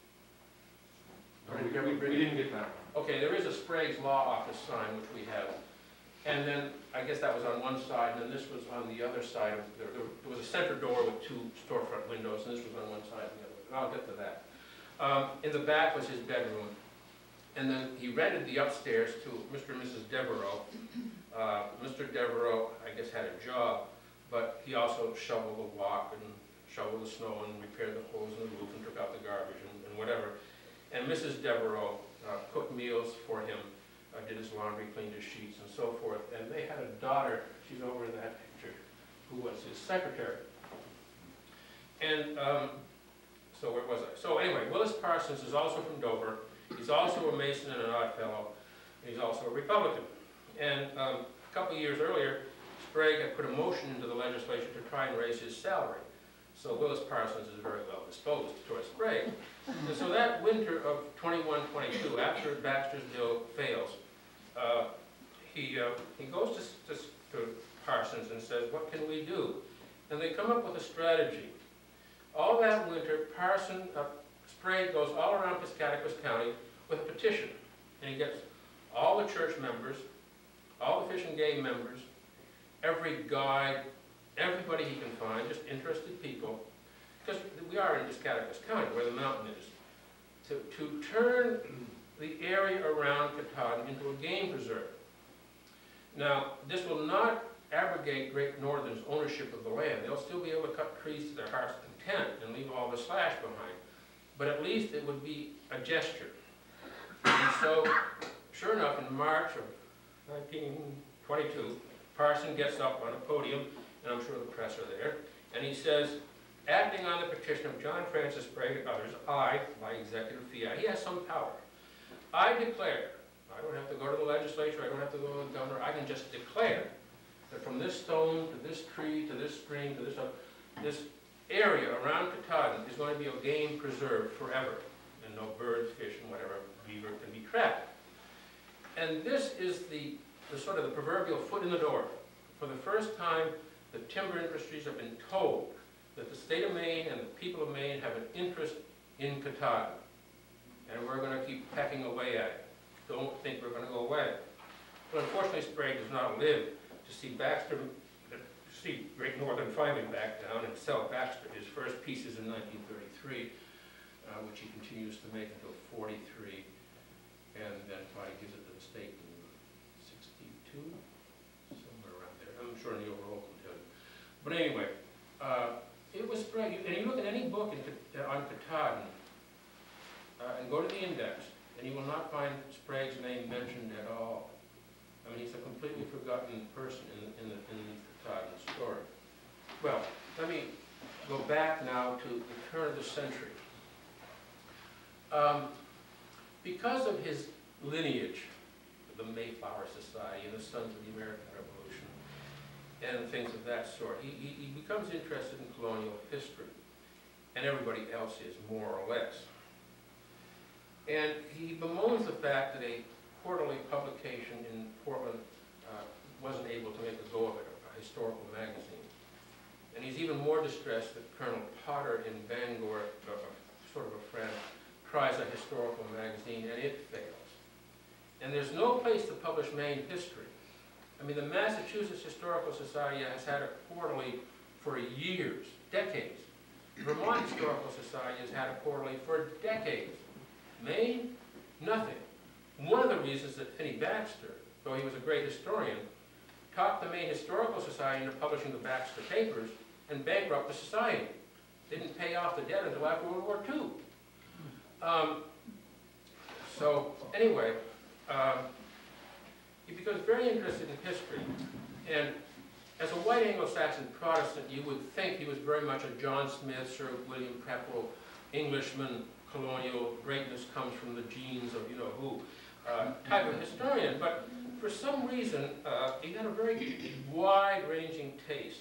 We didn't get that one. Okay, there is a Sprague's Law Office sign, which we have. And then, I guess that was on one side, and then this was on the other side. There was a center door with two storefront windows, and this was on one side and the other. I'll get to that. In the back was his bedroom. And then he rented the upstairs to Mr. and Mrs. Devereaux. Mr. Devereaux, I guess, had a job, but he also shoveled the walk and shoveled the snow and repaired the holes in the roof and took out the garbage and whatever. And Mrs. Devereaux cooked meals for him, did his laundry, cleaned his sheets, and so forth. And they had a daughter, she's over in that picture, who was his secretary. And so where was I? So anyway, Willis Parsons is also from Dover. He's also a Mason and an Odd Fellow. And he's also a Republican. And a couple of years earlier, Sprague had put a motion into the legislature to try and raise his salary. So Willis Parsons is very well disposed towards Sprague. And so that winter of 21-22, after Baxter's bill fails, he goes to Parsons and says, what can we do? And they come up with a strategy. All that winter, Sprague goes all around Piscataqua County with a petition. And he gets all the church members, all the Fish and Game members, every guide, everybody he can find, just interested people, because we are in Piscataqua County, where the mountain is, to turn the area around Katahdin into a game preserve. Now, this will not abrogate Great Northern's ownership of the land. They'll still be able to cut trees to their heart's content and leave all the slash behind. But at least it would be a gesture. And so, sure enough, in March of 1922, Parson gets up on a podium, and I'm sure the press are there, and he says, acting on the petition of John Francis Sprague and others, I, by executive fiat, he has some power. I declare, I don't have to go to the legislature, I don't have to go to the governor, I can just declare that from this stone to this tree to this stream to this area around Katahdin is going to be a game preserve forever, and no birds, fish, and whatever beaver can be trapped. And this is the sort of the proverbial foot in the door. For the first time, the timber industries have been told that the state of Maine and the people of Maine have an interest in Katahdin. And we're going to keep pecking away at it. Don't think we're going to go away. But unfortunately, Sprague does not live to see Great Northern finally back down and sell Baxter his first pieces in 1933, which he continues to make until 43, and then finally gives it to the state in 62. But anyway, it was Sprague. And you look at any book on Katahdin and go to the index, and you will not find Sprague's name mentioned at all. I mean, he's a completely forgotten person in the Katahdin story. Well, let me go back now to the turn of the century. Because of his lineage, the Mayflower Society and the Sons of the American Revolution, and things of that sort, he becomes interested in colonial history, and everybody else is, more or less. And he bemoans the fact that a quarterly publication in Portland wasn't able to make a go of it, a historical magazine. And he's even more distressed that Colonel Potter in Bangor, sort of a friend, tries a historical magazine and it fails. And there's no place to publish Maine history. I mean, the Massachusetts Historical Society has had a quarterly for years, decades. The Vermont Historical Society has had a quarterly for decades. Maine, nothing. One of the reasons that Finney Baxter, though he was a great historian, talked the Maine Historical Society into publishing the Baxter Papers and bankrupt the society. They didn't pay off the debt until after World War II. So anyway, he becomes very interested in history. And as a white Anglo-Saxon Protestant, you would think he was very much a John Smith, Sir William Pepperell, Englishman, colonial greatness comes from the genes of you-know-who type of historian. But for some reason, he had a very wide-ranging taste.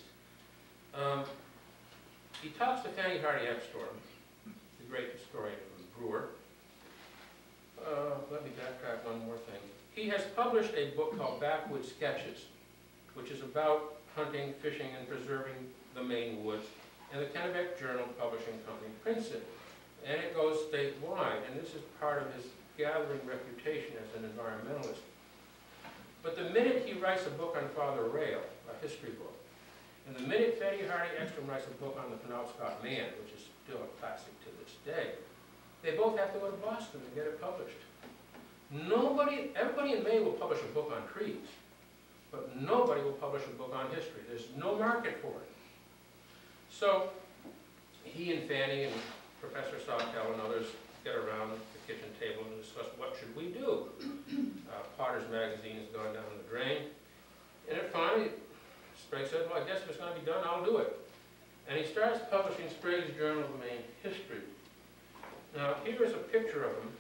He talks to Fanny Hardy Epstorm, the great historian from Brewer. Let me backtrack one more thing. He has published a book called Backwoods Sketches, which is about hunting, fishing, and preserving the Maine woods, and the Kennebec Journal Publishing Company prints it. And it goes statewide, and this is part of his gathering reputation as an environmentalist. But the minute he writes a book on Father Rail, a history book, and the minute Fanny Hardy Ekstrom writes a book on the Penobscot Man, which is still a classic to this day, they both have to go to Boston to get it published. Everybody in Maine will publish a book on trees, but nobody will publish a book on history. There's no market for it. So he and Fanny and Professor Sawtell and others get around the kitchen table and discuss what should we do. Potter's magazine has gone down the drain. And then finally, Sprague said, well, I guess if it's going to be done, I'll do it. And he starts publishing Sprague's Journal of Maine History. Now, here is a picture of him.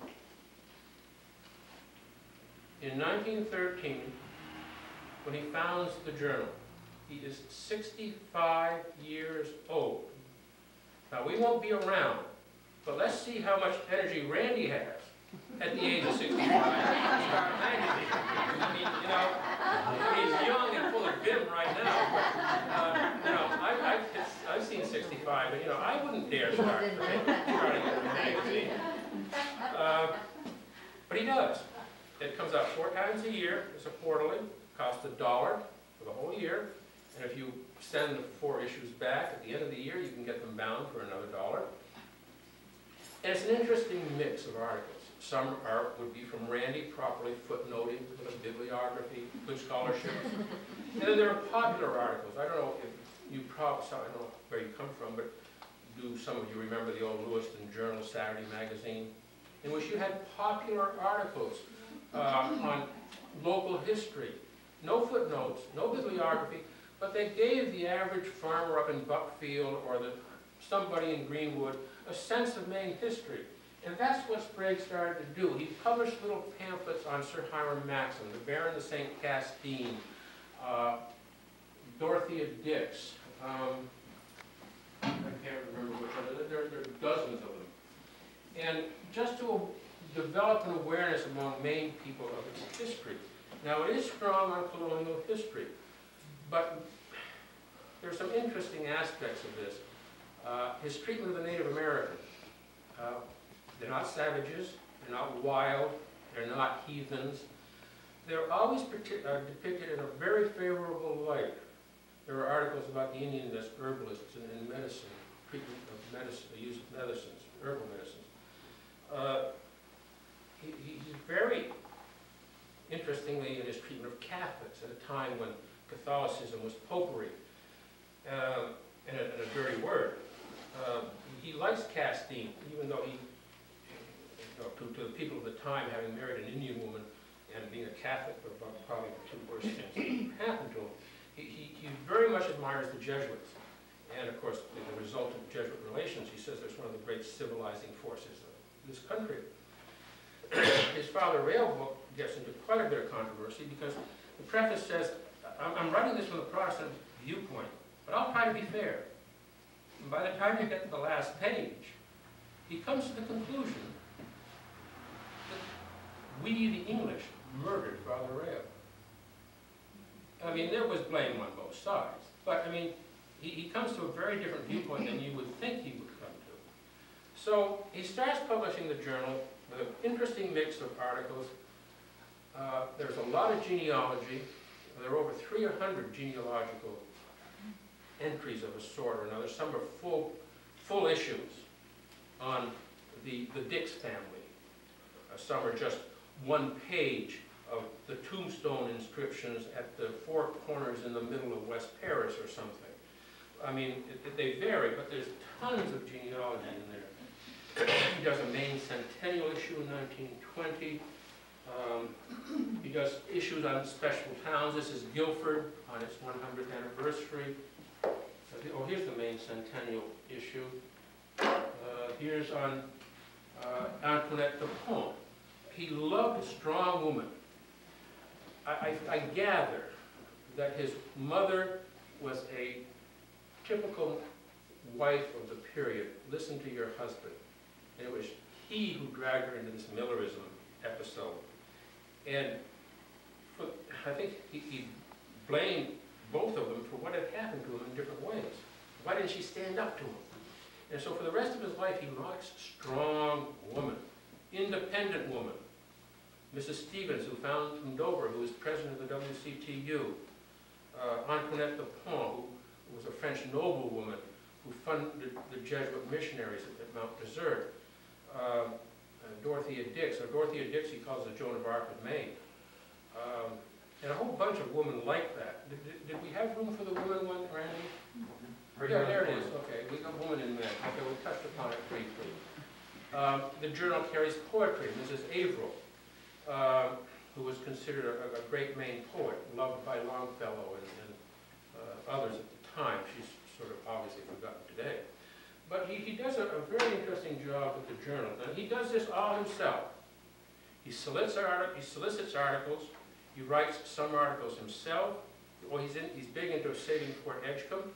In 1913, when he founds the journal, he is 65 years old. Now, we won't be around, but let's see how much energy Randy has at the age of 65 to start a magazine. I mean, you know, he's young and full of vim right now, but, you know, I've seen 65, but, you know, I wouldn't dare starting a magazine. But he does. It comes out 4 times a year. It's a quarterly. Costs $1 for the whole year. And if you send the 4 issues back at the end of the year, you can get them bound for another $1. And it's an interesting mix of articles. Some art would be from Randy, properly footnoting with a bibliography, good scholarship. And then there are popular articles. I don't know if you probably, I don't know where you come from, but do some of you remember the old Lewiston Journal Saturday magazine, in which you had popular articles on local history. No footnotes, no bibliography, but they gave the average farmer up in Buckfield or somebody in Greenwood a sense of Maine history. And that's what Sprague started to do. He published little pamphlets on Sir Hiram Maxim, the Baron of St. Castine, Dorothea Dix. I can't remember which other. There are dozens of them. And just to develop an awareness among Maine people of its history. Now, it is strong on colonial history, but there are some interesting aspects of this. His treatment of the Native American. They're not savages, they're not wild, they're not heathens. They're always depicted in a very favorable light. There are articles about the Indians as herbalists and medicine, treatment of medicine, the use of medicines, herbal medicines. He's very interestingly in his treatment of Catholics at a time when Catholicism was popery. and a dirty word. He likes Castine, even though he, to the people of the time, having married an Indian woman and being a Catholic, were probably the two worst things that happened to him. He very much admires the Jesuits. And of course, the resultant Jesuit relations, he says there's one of the great civilizing forces of this country. His Father Rail book gets into quite a bit of controversy because the preface says, I'm writing this from the Protestant viewpoint, but I'll try to be fair. And by the time you get to the last page, he comes to the conclusion that we, the English, murdered Father Rail. I mean, there was blame on both sides, but I mean, he comes to a very different viewpoint than you would think he would come to. So he starts publishing the journal with an interesting mix of articles. There's a lot of genealogy. There are over 300 genealogical entries of a sort or another. Some are full issues on the Dix family. Some are just one page of the tombstone inscriptions at the four corners in the middle of West Paris or something. I mean, they vary, but there's tons of genealogy in there. He does a Maine centennial issue in 1920. He does issues on special towns. This is Guilford on its 100th anniversary. Oh, here's the Maine centennial issue. Here's on Antoinette de Pont. He loved a strong woman. I gather that his mother was a typical wife of the period. Listen to your husband. And it was he who dragged her into this Millerism episode. And I think he blamed both of them for what had happened to him in different ways. Why didn't she stand up to him? And so for the rest of his life, he likes strong woman, independent woman. Mrs. Stevens, who found from Dover, who was president of the WCTU. Antoinette de Pont, who was a French noblewoman who funded the Jesuit missionaries at Mount Desert. Dorothea Dix, or Dorothea Dix he calls the Joan of Arc of Maine. And a whole bunch of women like that. Did we have room for the women one, Randy? Yeah, there it is. Okay, we got woman in there. Okay, we touched upon it briefly. The journal carries poetry. Mrs. Averill, who was considered a great Maine poet, loved by Longfellow and others at the time. She's sort of obviously forgotten today. But he does a very interesting job with the journal. And he does this all himself. He solicits articles. He writes some articles himself. Well, he's big into saving Fort Edgecombe.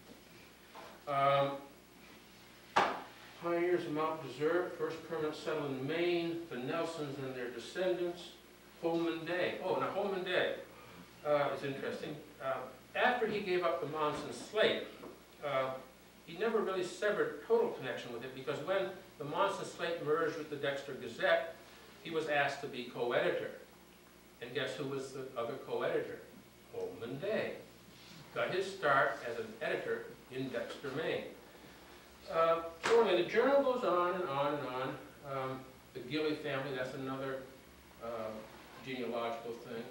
Pioneers of Mount Desert, first permanent settlement in Maine, the Nelsons and their descendants, Holman Day. Oh, now Holman Day is interesting. After he gave up the Monson slate, he never really severed total connection with it because when the Monson slate merged with the Dexter Gazette, he was asked to be co-editor. And guess who was the other co-editor? Holman Day. Got his start as an editor in Dexter, Maine. So anyway, the journal goes on and on and on. The Gilly family, that's another genealogical thing.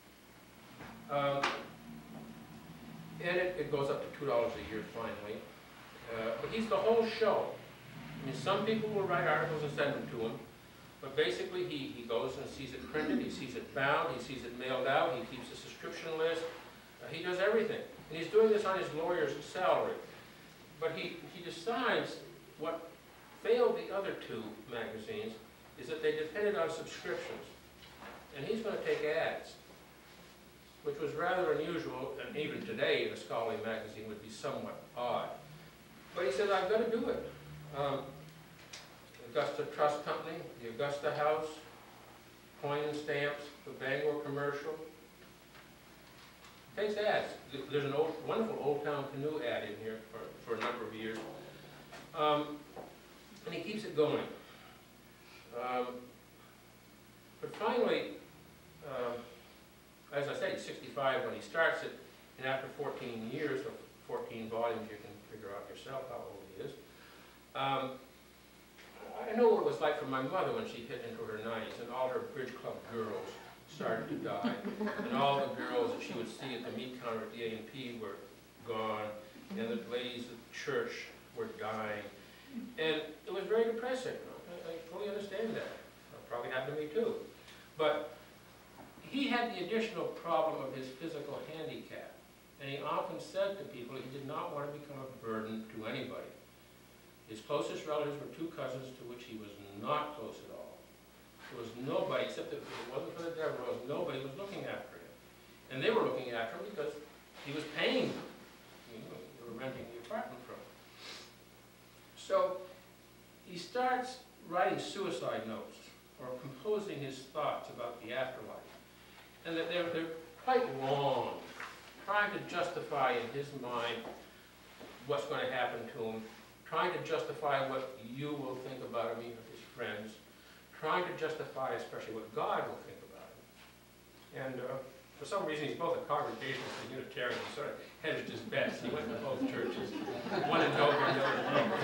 And it goes up to $2 a year finally. But he's the whole show. I mean, some people will write articles and send them to him, but basically he goes and sees it printed, he sees it bound, he sees it mailed out, he keeps a subscription list, he does everything. And he's doing this on his lawyer's salary. But he decides what failed the other two magazines is that they depended on subscriptions. And he's going to take ads, which was rather unusual, and even today in a scholarly magazine would be somewhat odd. But he said, I've got to do it. Augusta Trust Company, the Augusta House, Coin and Stamps, the Bangor Commercial. Takes ads. There's an wonderful Old Town Canoe ad in here for a number of years. And he keeps it going. But finally, as I say, he's 65 when he starts it, and after 14 years of 14 volumes, you can figure out yourself how old he is. I know what it was like for my mother when she hit into her 90s, and all her bridge club girls started to die, and all the girls that she would see at the meat counter at the A&P were gone, and the ladies at church were dying. And it was very depressing. I fully understand that. It probably happened to me too. But he had the additional problem of his physical handicap. And he often said to people he did not want to become a burden to anybody. His closest relatives were two cousins to which he was not close at all. There was nobody, except that if it wasn't for the Devereaux, nobody was looking after him. And they were looking after him because he was paying them. You know, they were renting the apartment from him. So he starts writing suicide notes or composing his thoughts about the afterlife. And that they're quite long, trying to justify in his mind what's going to happen to him, trying to justify what you will think about him, even his friends, trying to justify especially what God will think about him. And for some reason, he's both a Congregationalist and Unitarian. He sort of hedged his bets. He went to both churches, one in Dover and the other in Dover.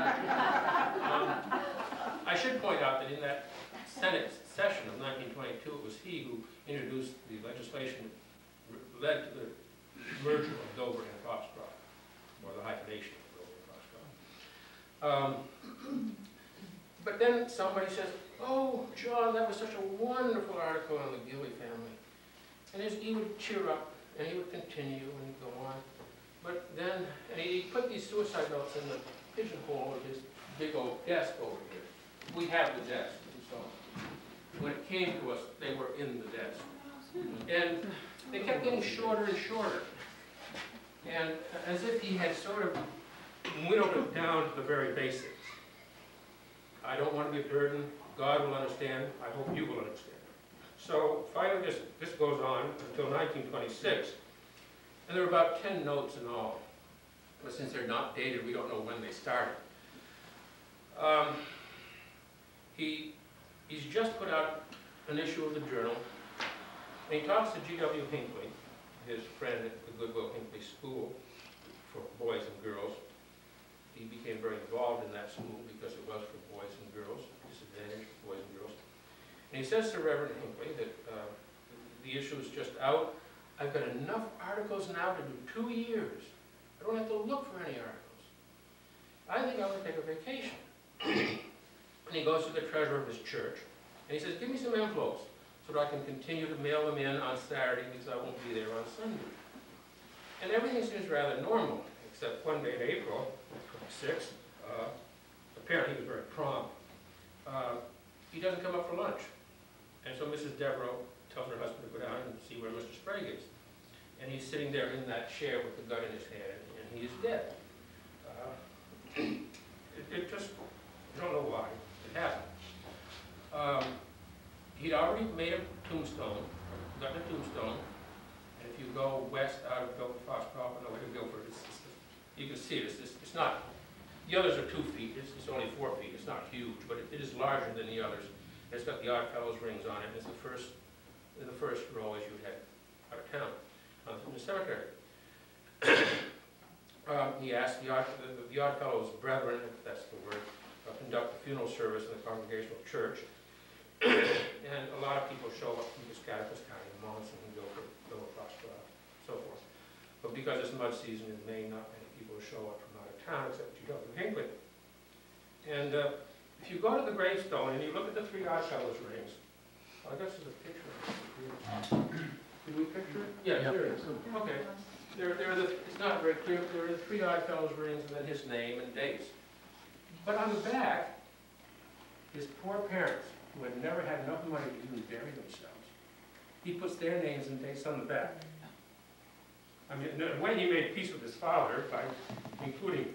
I should point out that in that Senate session of 1922, it was he who introduced the legislation that led to the merger of Dover and Foxcroft, or the hyphenation of Dover and Foxcroft. But then somebody says, "Oh, John, that was such a wonderful article on the Gilly family." And he would cheer up, and he would continue, and he'd go on. But then, and he put these suicide notes in the pigeonhole of his big old desk over here. We have the desk, and so when it came to us, they were in the desk. And they kept getting shorter and shorter. And as if he had sort of whittled it down to the very basics. I don't want to be a burden. God will understand. I hope you will understand. So finally, this goes on until 1926. And there are about 10 notes in all. But since they're not dated, we don't know when they started. He's just put out an issue of the journal. And he talks to G.W. Hinckley, his friend at the Goodwill Hinckley School for boys and girls. He became very involved in that school because it was for boys and girls, disadvantaged boys and girls. And he says to Reverend Hinckley that the issue is just out. I've got enough articles now to do 2 years. I don't have to look for any articles. I think I would take a vacation. And he goes to the treasurer of his church, and he says, "Give me some envelopes so that I can continue to mail them in on Saturday because I won't be there on Sunday." And everything seems rather normal, except one day in April, 26th, apparently he was very prompt. He doesn't come up for lunch. And so Mrs. Devereaux tells her husband to go down and see where Mr. Sprague is. And he's sitting there in that chair with the gun in his hand, and he is dead. It just, I don't know why it happened. He'd already made a tombstone, gotten a tombstone, and if you go west out of Foxcroft and over to Guilford, you can see it. It's not, the others are 2 feet, it's only 4 feet, it's not huge, but it is larger than the others. It's got the Oddfellows rings on it. It's in the first row as you head out of town from the cemetery. He asked the Oddfellows brethren, if that's the word, conduct the funeral service in the Congregational church. And a lot of people show up from Piscataqua County, Monson, Guilford, Dover, Foxcroft, so forth. But because it's mud season in Maine, not many people show up from out of town except G.W. Hinckley. And if you go to the gravestone and you look at the 3 Oddfellows rings, I guess there's a picture of it. Did we picture it? Yeah, there it is. Okay. It's not very clear, but there are the 3 Oddfellows rings and then his name and dates. But on the back, his poor parents, who had never had enough money to even bury themselves, he puts their names and dates on the back. I mean, in a way he made peace with his father by including.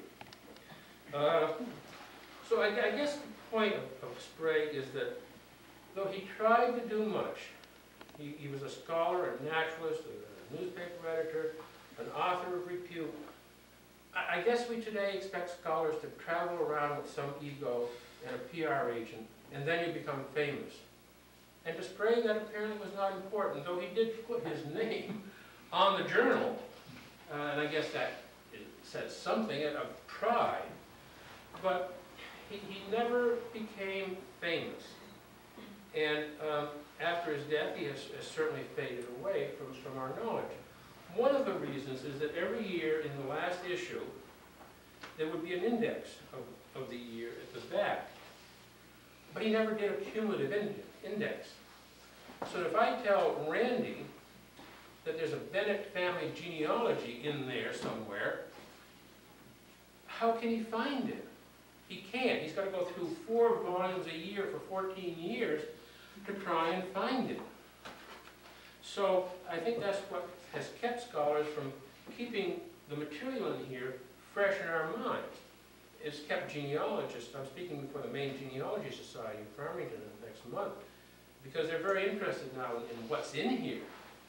So I guess the point of Sprague is that though he tried to do much, he was a scholar, a naturalist, a newspaper editor, an author of repute. I guess we today expect scholars to travel around with some ego and a PR agent, and then you become famous. And to Sprague, that apparently was not important, though he did put his name on the journal, and I guess that says something of pride. But he never became famous. And after his death, he has certainly faded away from our knowledge. One of the reasons is that every year in the last issue, there would be an index of the year at the back. But he never did a cumulative index. So if I tell Randy that there's a Bennett family genealogy in there somewhere, how can he find it? He can't. He's got to go through 4 volumes a year for 14 years to try and find it. So I think that's what has kept scholars from keeping the material in here fresh in our minds. It's kept genealogists, I'm speaking for the Maine Genealogy Society in Farmington next month, because they're very interested now in what's in here.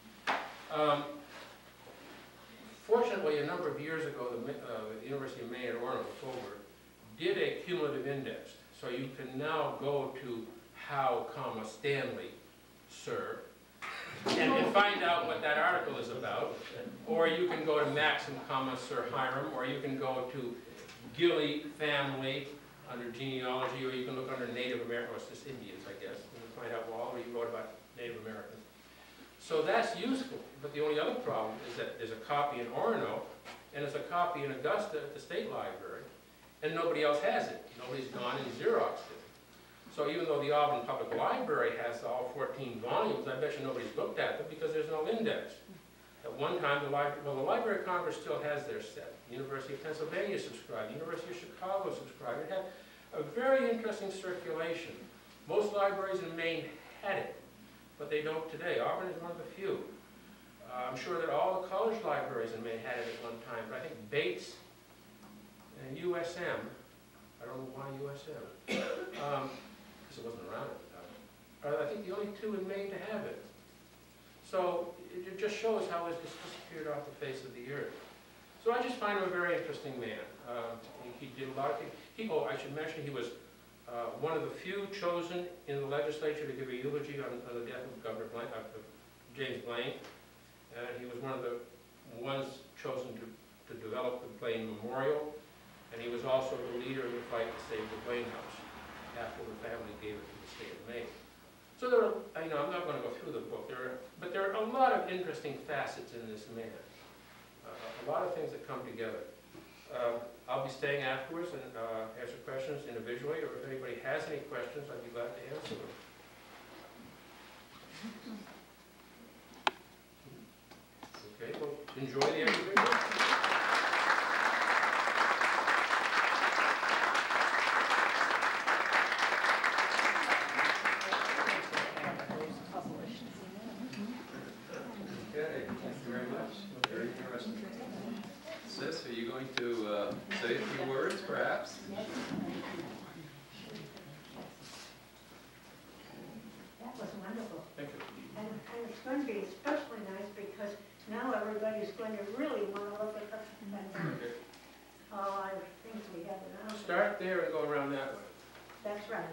Fortunately, a number of years ago, the University of Maine at Orono did a cumulative index. So you can now go to How, Stanley, Sir, and find out what that article is about. Or you can go to Maxim, Sir Hiram, or you can go to Gilly family under genealogy, or you can look under Native American, or it's just Indians, I guess, and find out, well, you wrote about Native Americans. So that's useful, but the only other problem is that there's a copy in Orono, and there's a copy in Augusta at the State Library, and nobody else has it. Nobody's gone and Xeroxed it. So even though the Auburn Public Library has all 14 volumes, I bet you nobody's looked at them because there's no index. At one time, the Library of Congress still has their set. The University of Pennsylvania subscribed. The University of Chicago subscribed. It had a very interesting circulation. Most libraries in Maine had it, but they don't today. Auburn is one of the few. I'm sure that all the college libraries in Maine had it at one time, but I think Bates and USM, I don't know why USM, because it wasn't around at the time, are I think the only 2 in Maine to have it. So it just shows how it's disappeared off the face of the earth. So I just find him a very interesting man. He did a lot of things. Oh, I should mention he was one of the few chosen in the legislature to give a eulogy on the death of Governor James Blaine. And he was one of the ones chosen to develop the Blaine Memorial. And he was also the leader in the fight to save the Blaine House after the family gave it to the state of Maine. So there are, I'm not going to go through the book, but there are a lot of interesting facets in this man. A lot of things that come together. I'll be staying afterwards and answer questions individually, or if anybody has any questions, I'd be glad to answer them. Okay, well, enjoy the exhibition. Okay, thank you very much. Very interesting. Sis, are you going to say a few words, perhaps? That was wonderful. Thank you. And it's going to be especially nice because now everybody's going to really want to look at all our things we have around. Start there and go around that way. That's right.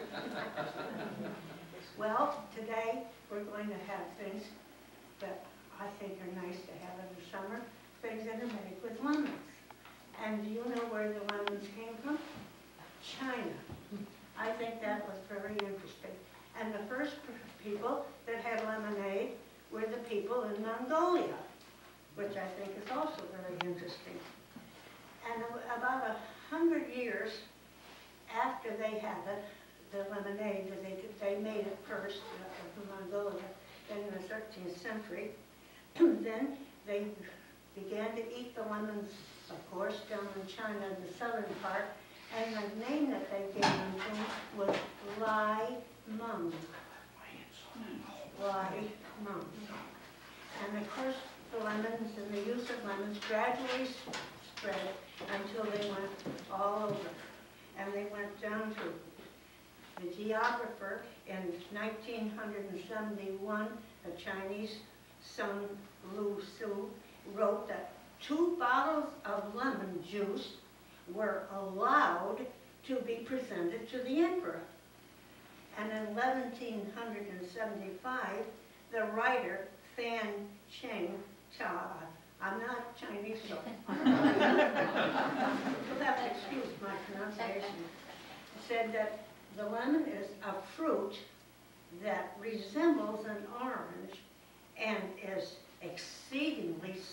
Well, today we're going to have things that I think are nice to have in the summer, things that are made with lemons. And do you know where the lemons came from? China. I think that was very interesting. And the first people that had lemonade were the people in Mongolia, which I think is also very interesting. And about 100 years after they had it, the lemonade, they made it first in Mongolia, then in the 13th century. Then they began to eat the lemons, of course, down in China, the southern part, and the name that they gave them was Lai Mung. Lai Mung. And of course, the lemons and the use of lemons gradually spread until they went all over. And they went down to the geographer in 1971, a Chinese, Sun Lu Su, wrote that 2 bottles of lemon juice were allowed to be presented to the emperor. And in 1775, the writer Fan Cheng Cha, I'm not Chinese, so you'll have to excuse my pronunciation, said that the lemon is a fruit that resembles an orange and is exceedingly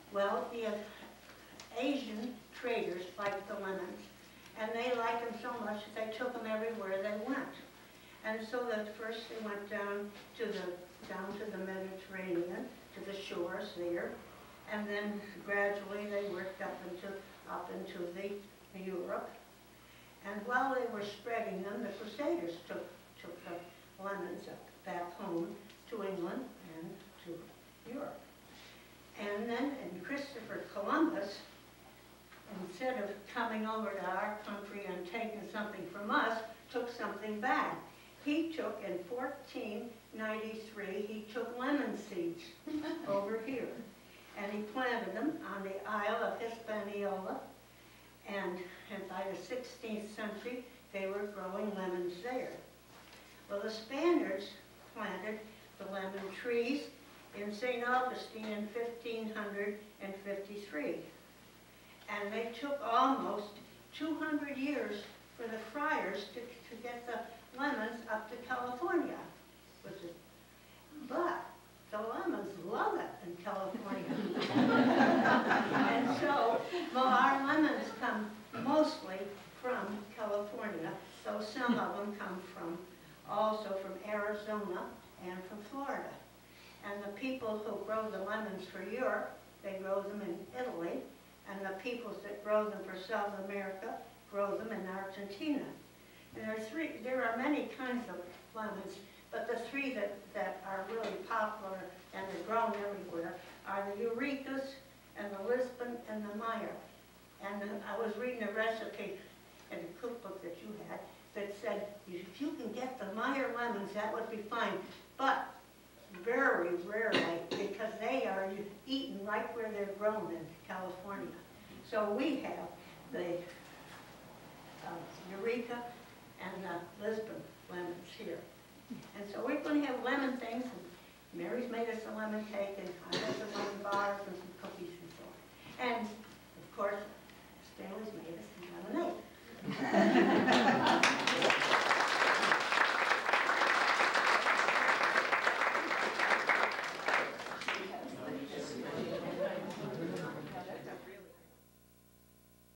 Well, the Asian traders liked the lemons, and they liked them so much that they took them everywhere they went. And so at first they went down to the Mediterranean, to the shores there, and then gradually they worked up into the Europe. And while they were spreading them, the Crusaders took the lemons up back home to England and to Europe. And then Christopher Columbus, instead of coming over to our country and taking something from us, took something back. He took, in 1493, he took lemon seeds over here. And he planted them on the Isle of Hispaniola. And by the 16th century, they were growing lemons there. Well, the Spaniards planted the lemon trees in St. Augustine in 1553. And they took almost 200 years for the friars to get the lemons up to California. But the lemons love it in California. And so, well, our lemons come mostly from California, though some of them come also from Arizona and from Florida. And the people who grow the lemons for Europe, they grow them in Italy, and the peoples that grow them for South America grow them in Argentina. And there are many kinds of lemons, but the three that are really popular and are grown everywhere are the Eurekas and the Lisbon and the Meyer. And I was reading a recipe in a cookbook that you had that said, if you can get the Meyer lemons, that would be fine. But very rarely, because they are eaten right where they're grown in California. So we have the Eureka and the Lisbon lemons here. And so we're going to have lemon things, and Mary's made us a lemon cake, and I made some lemon bars and some cookies.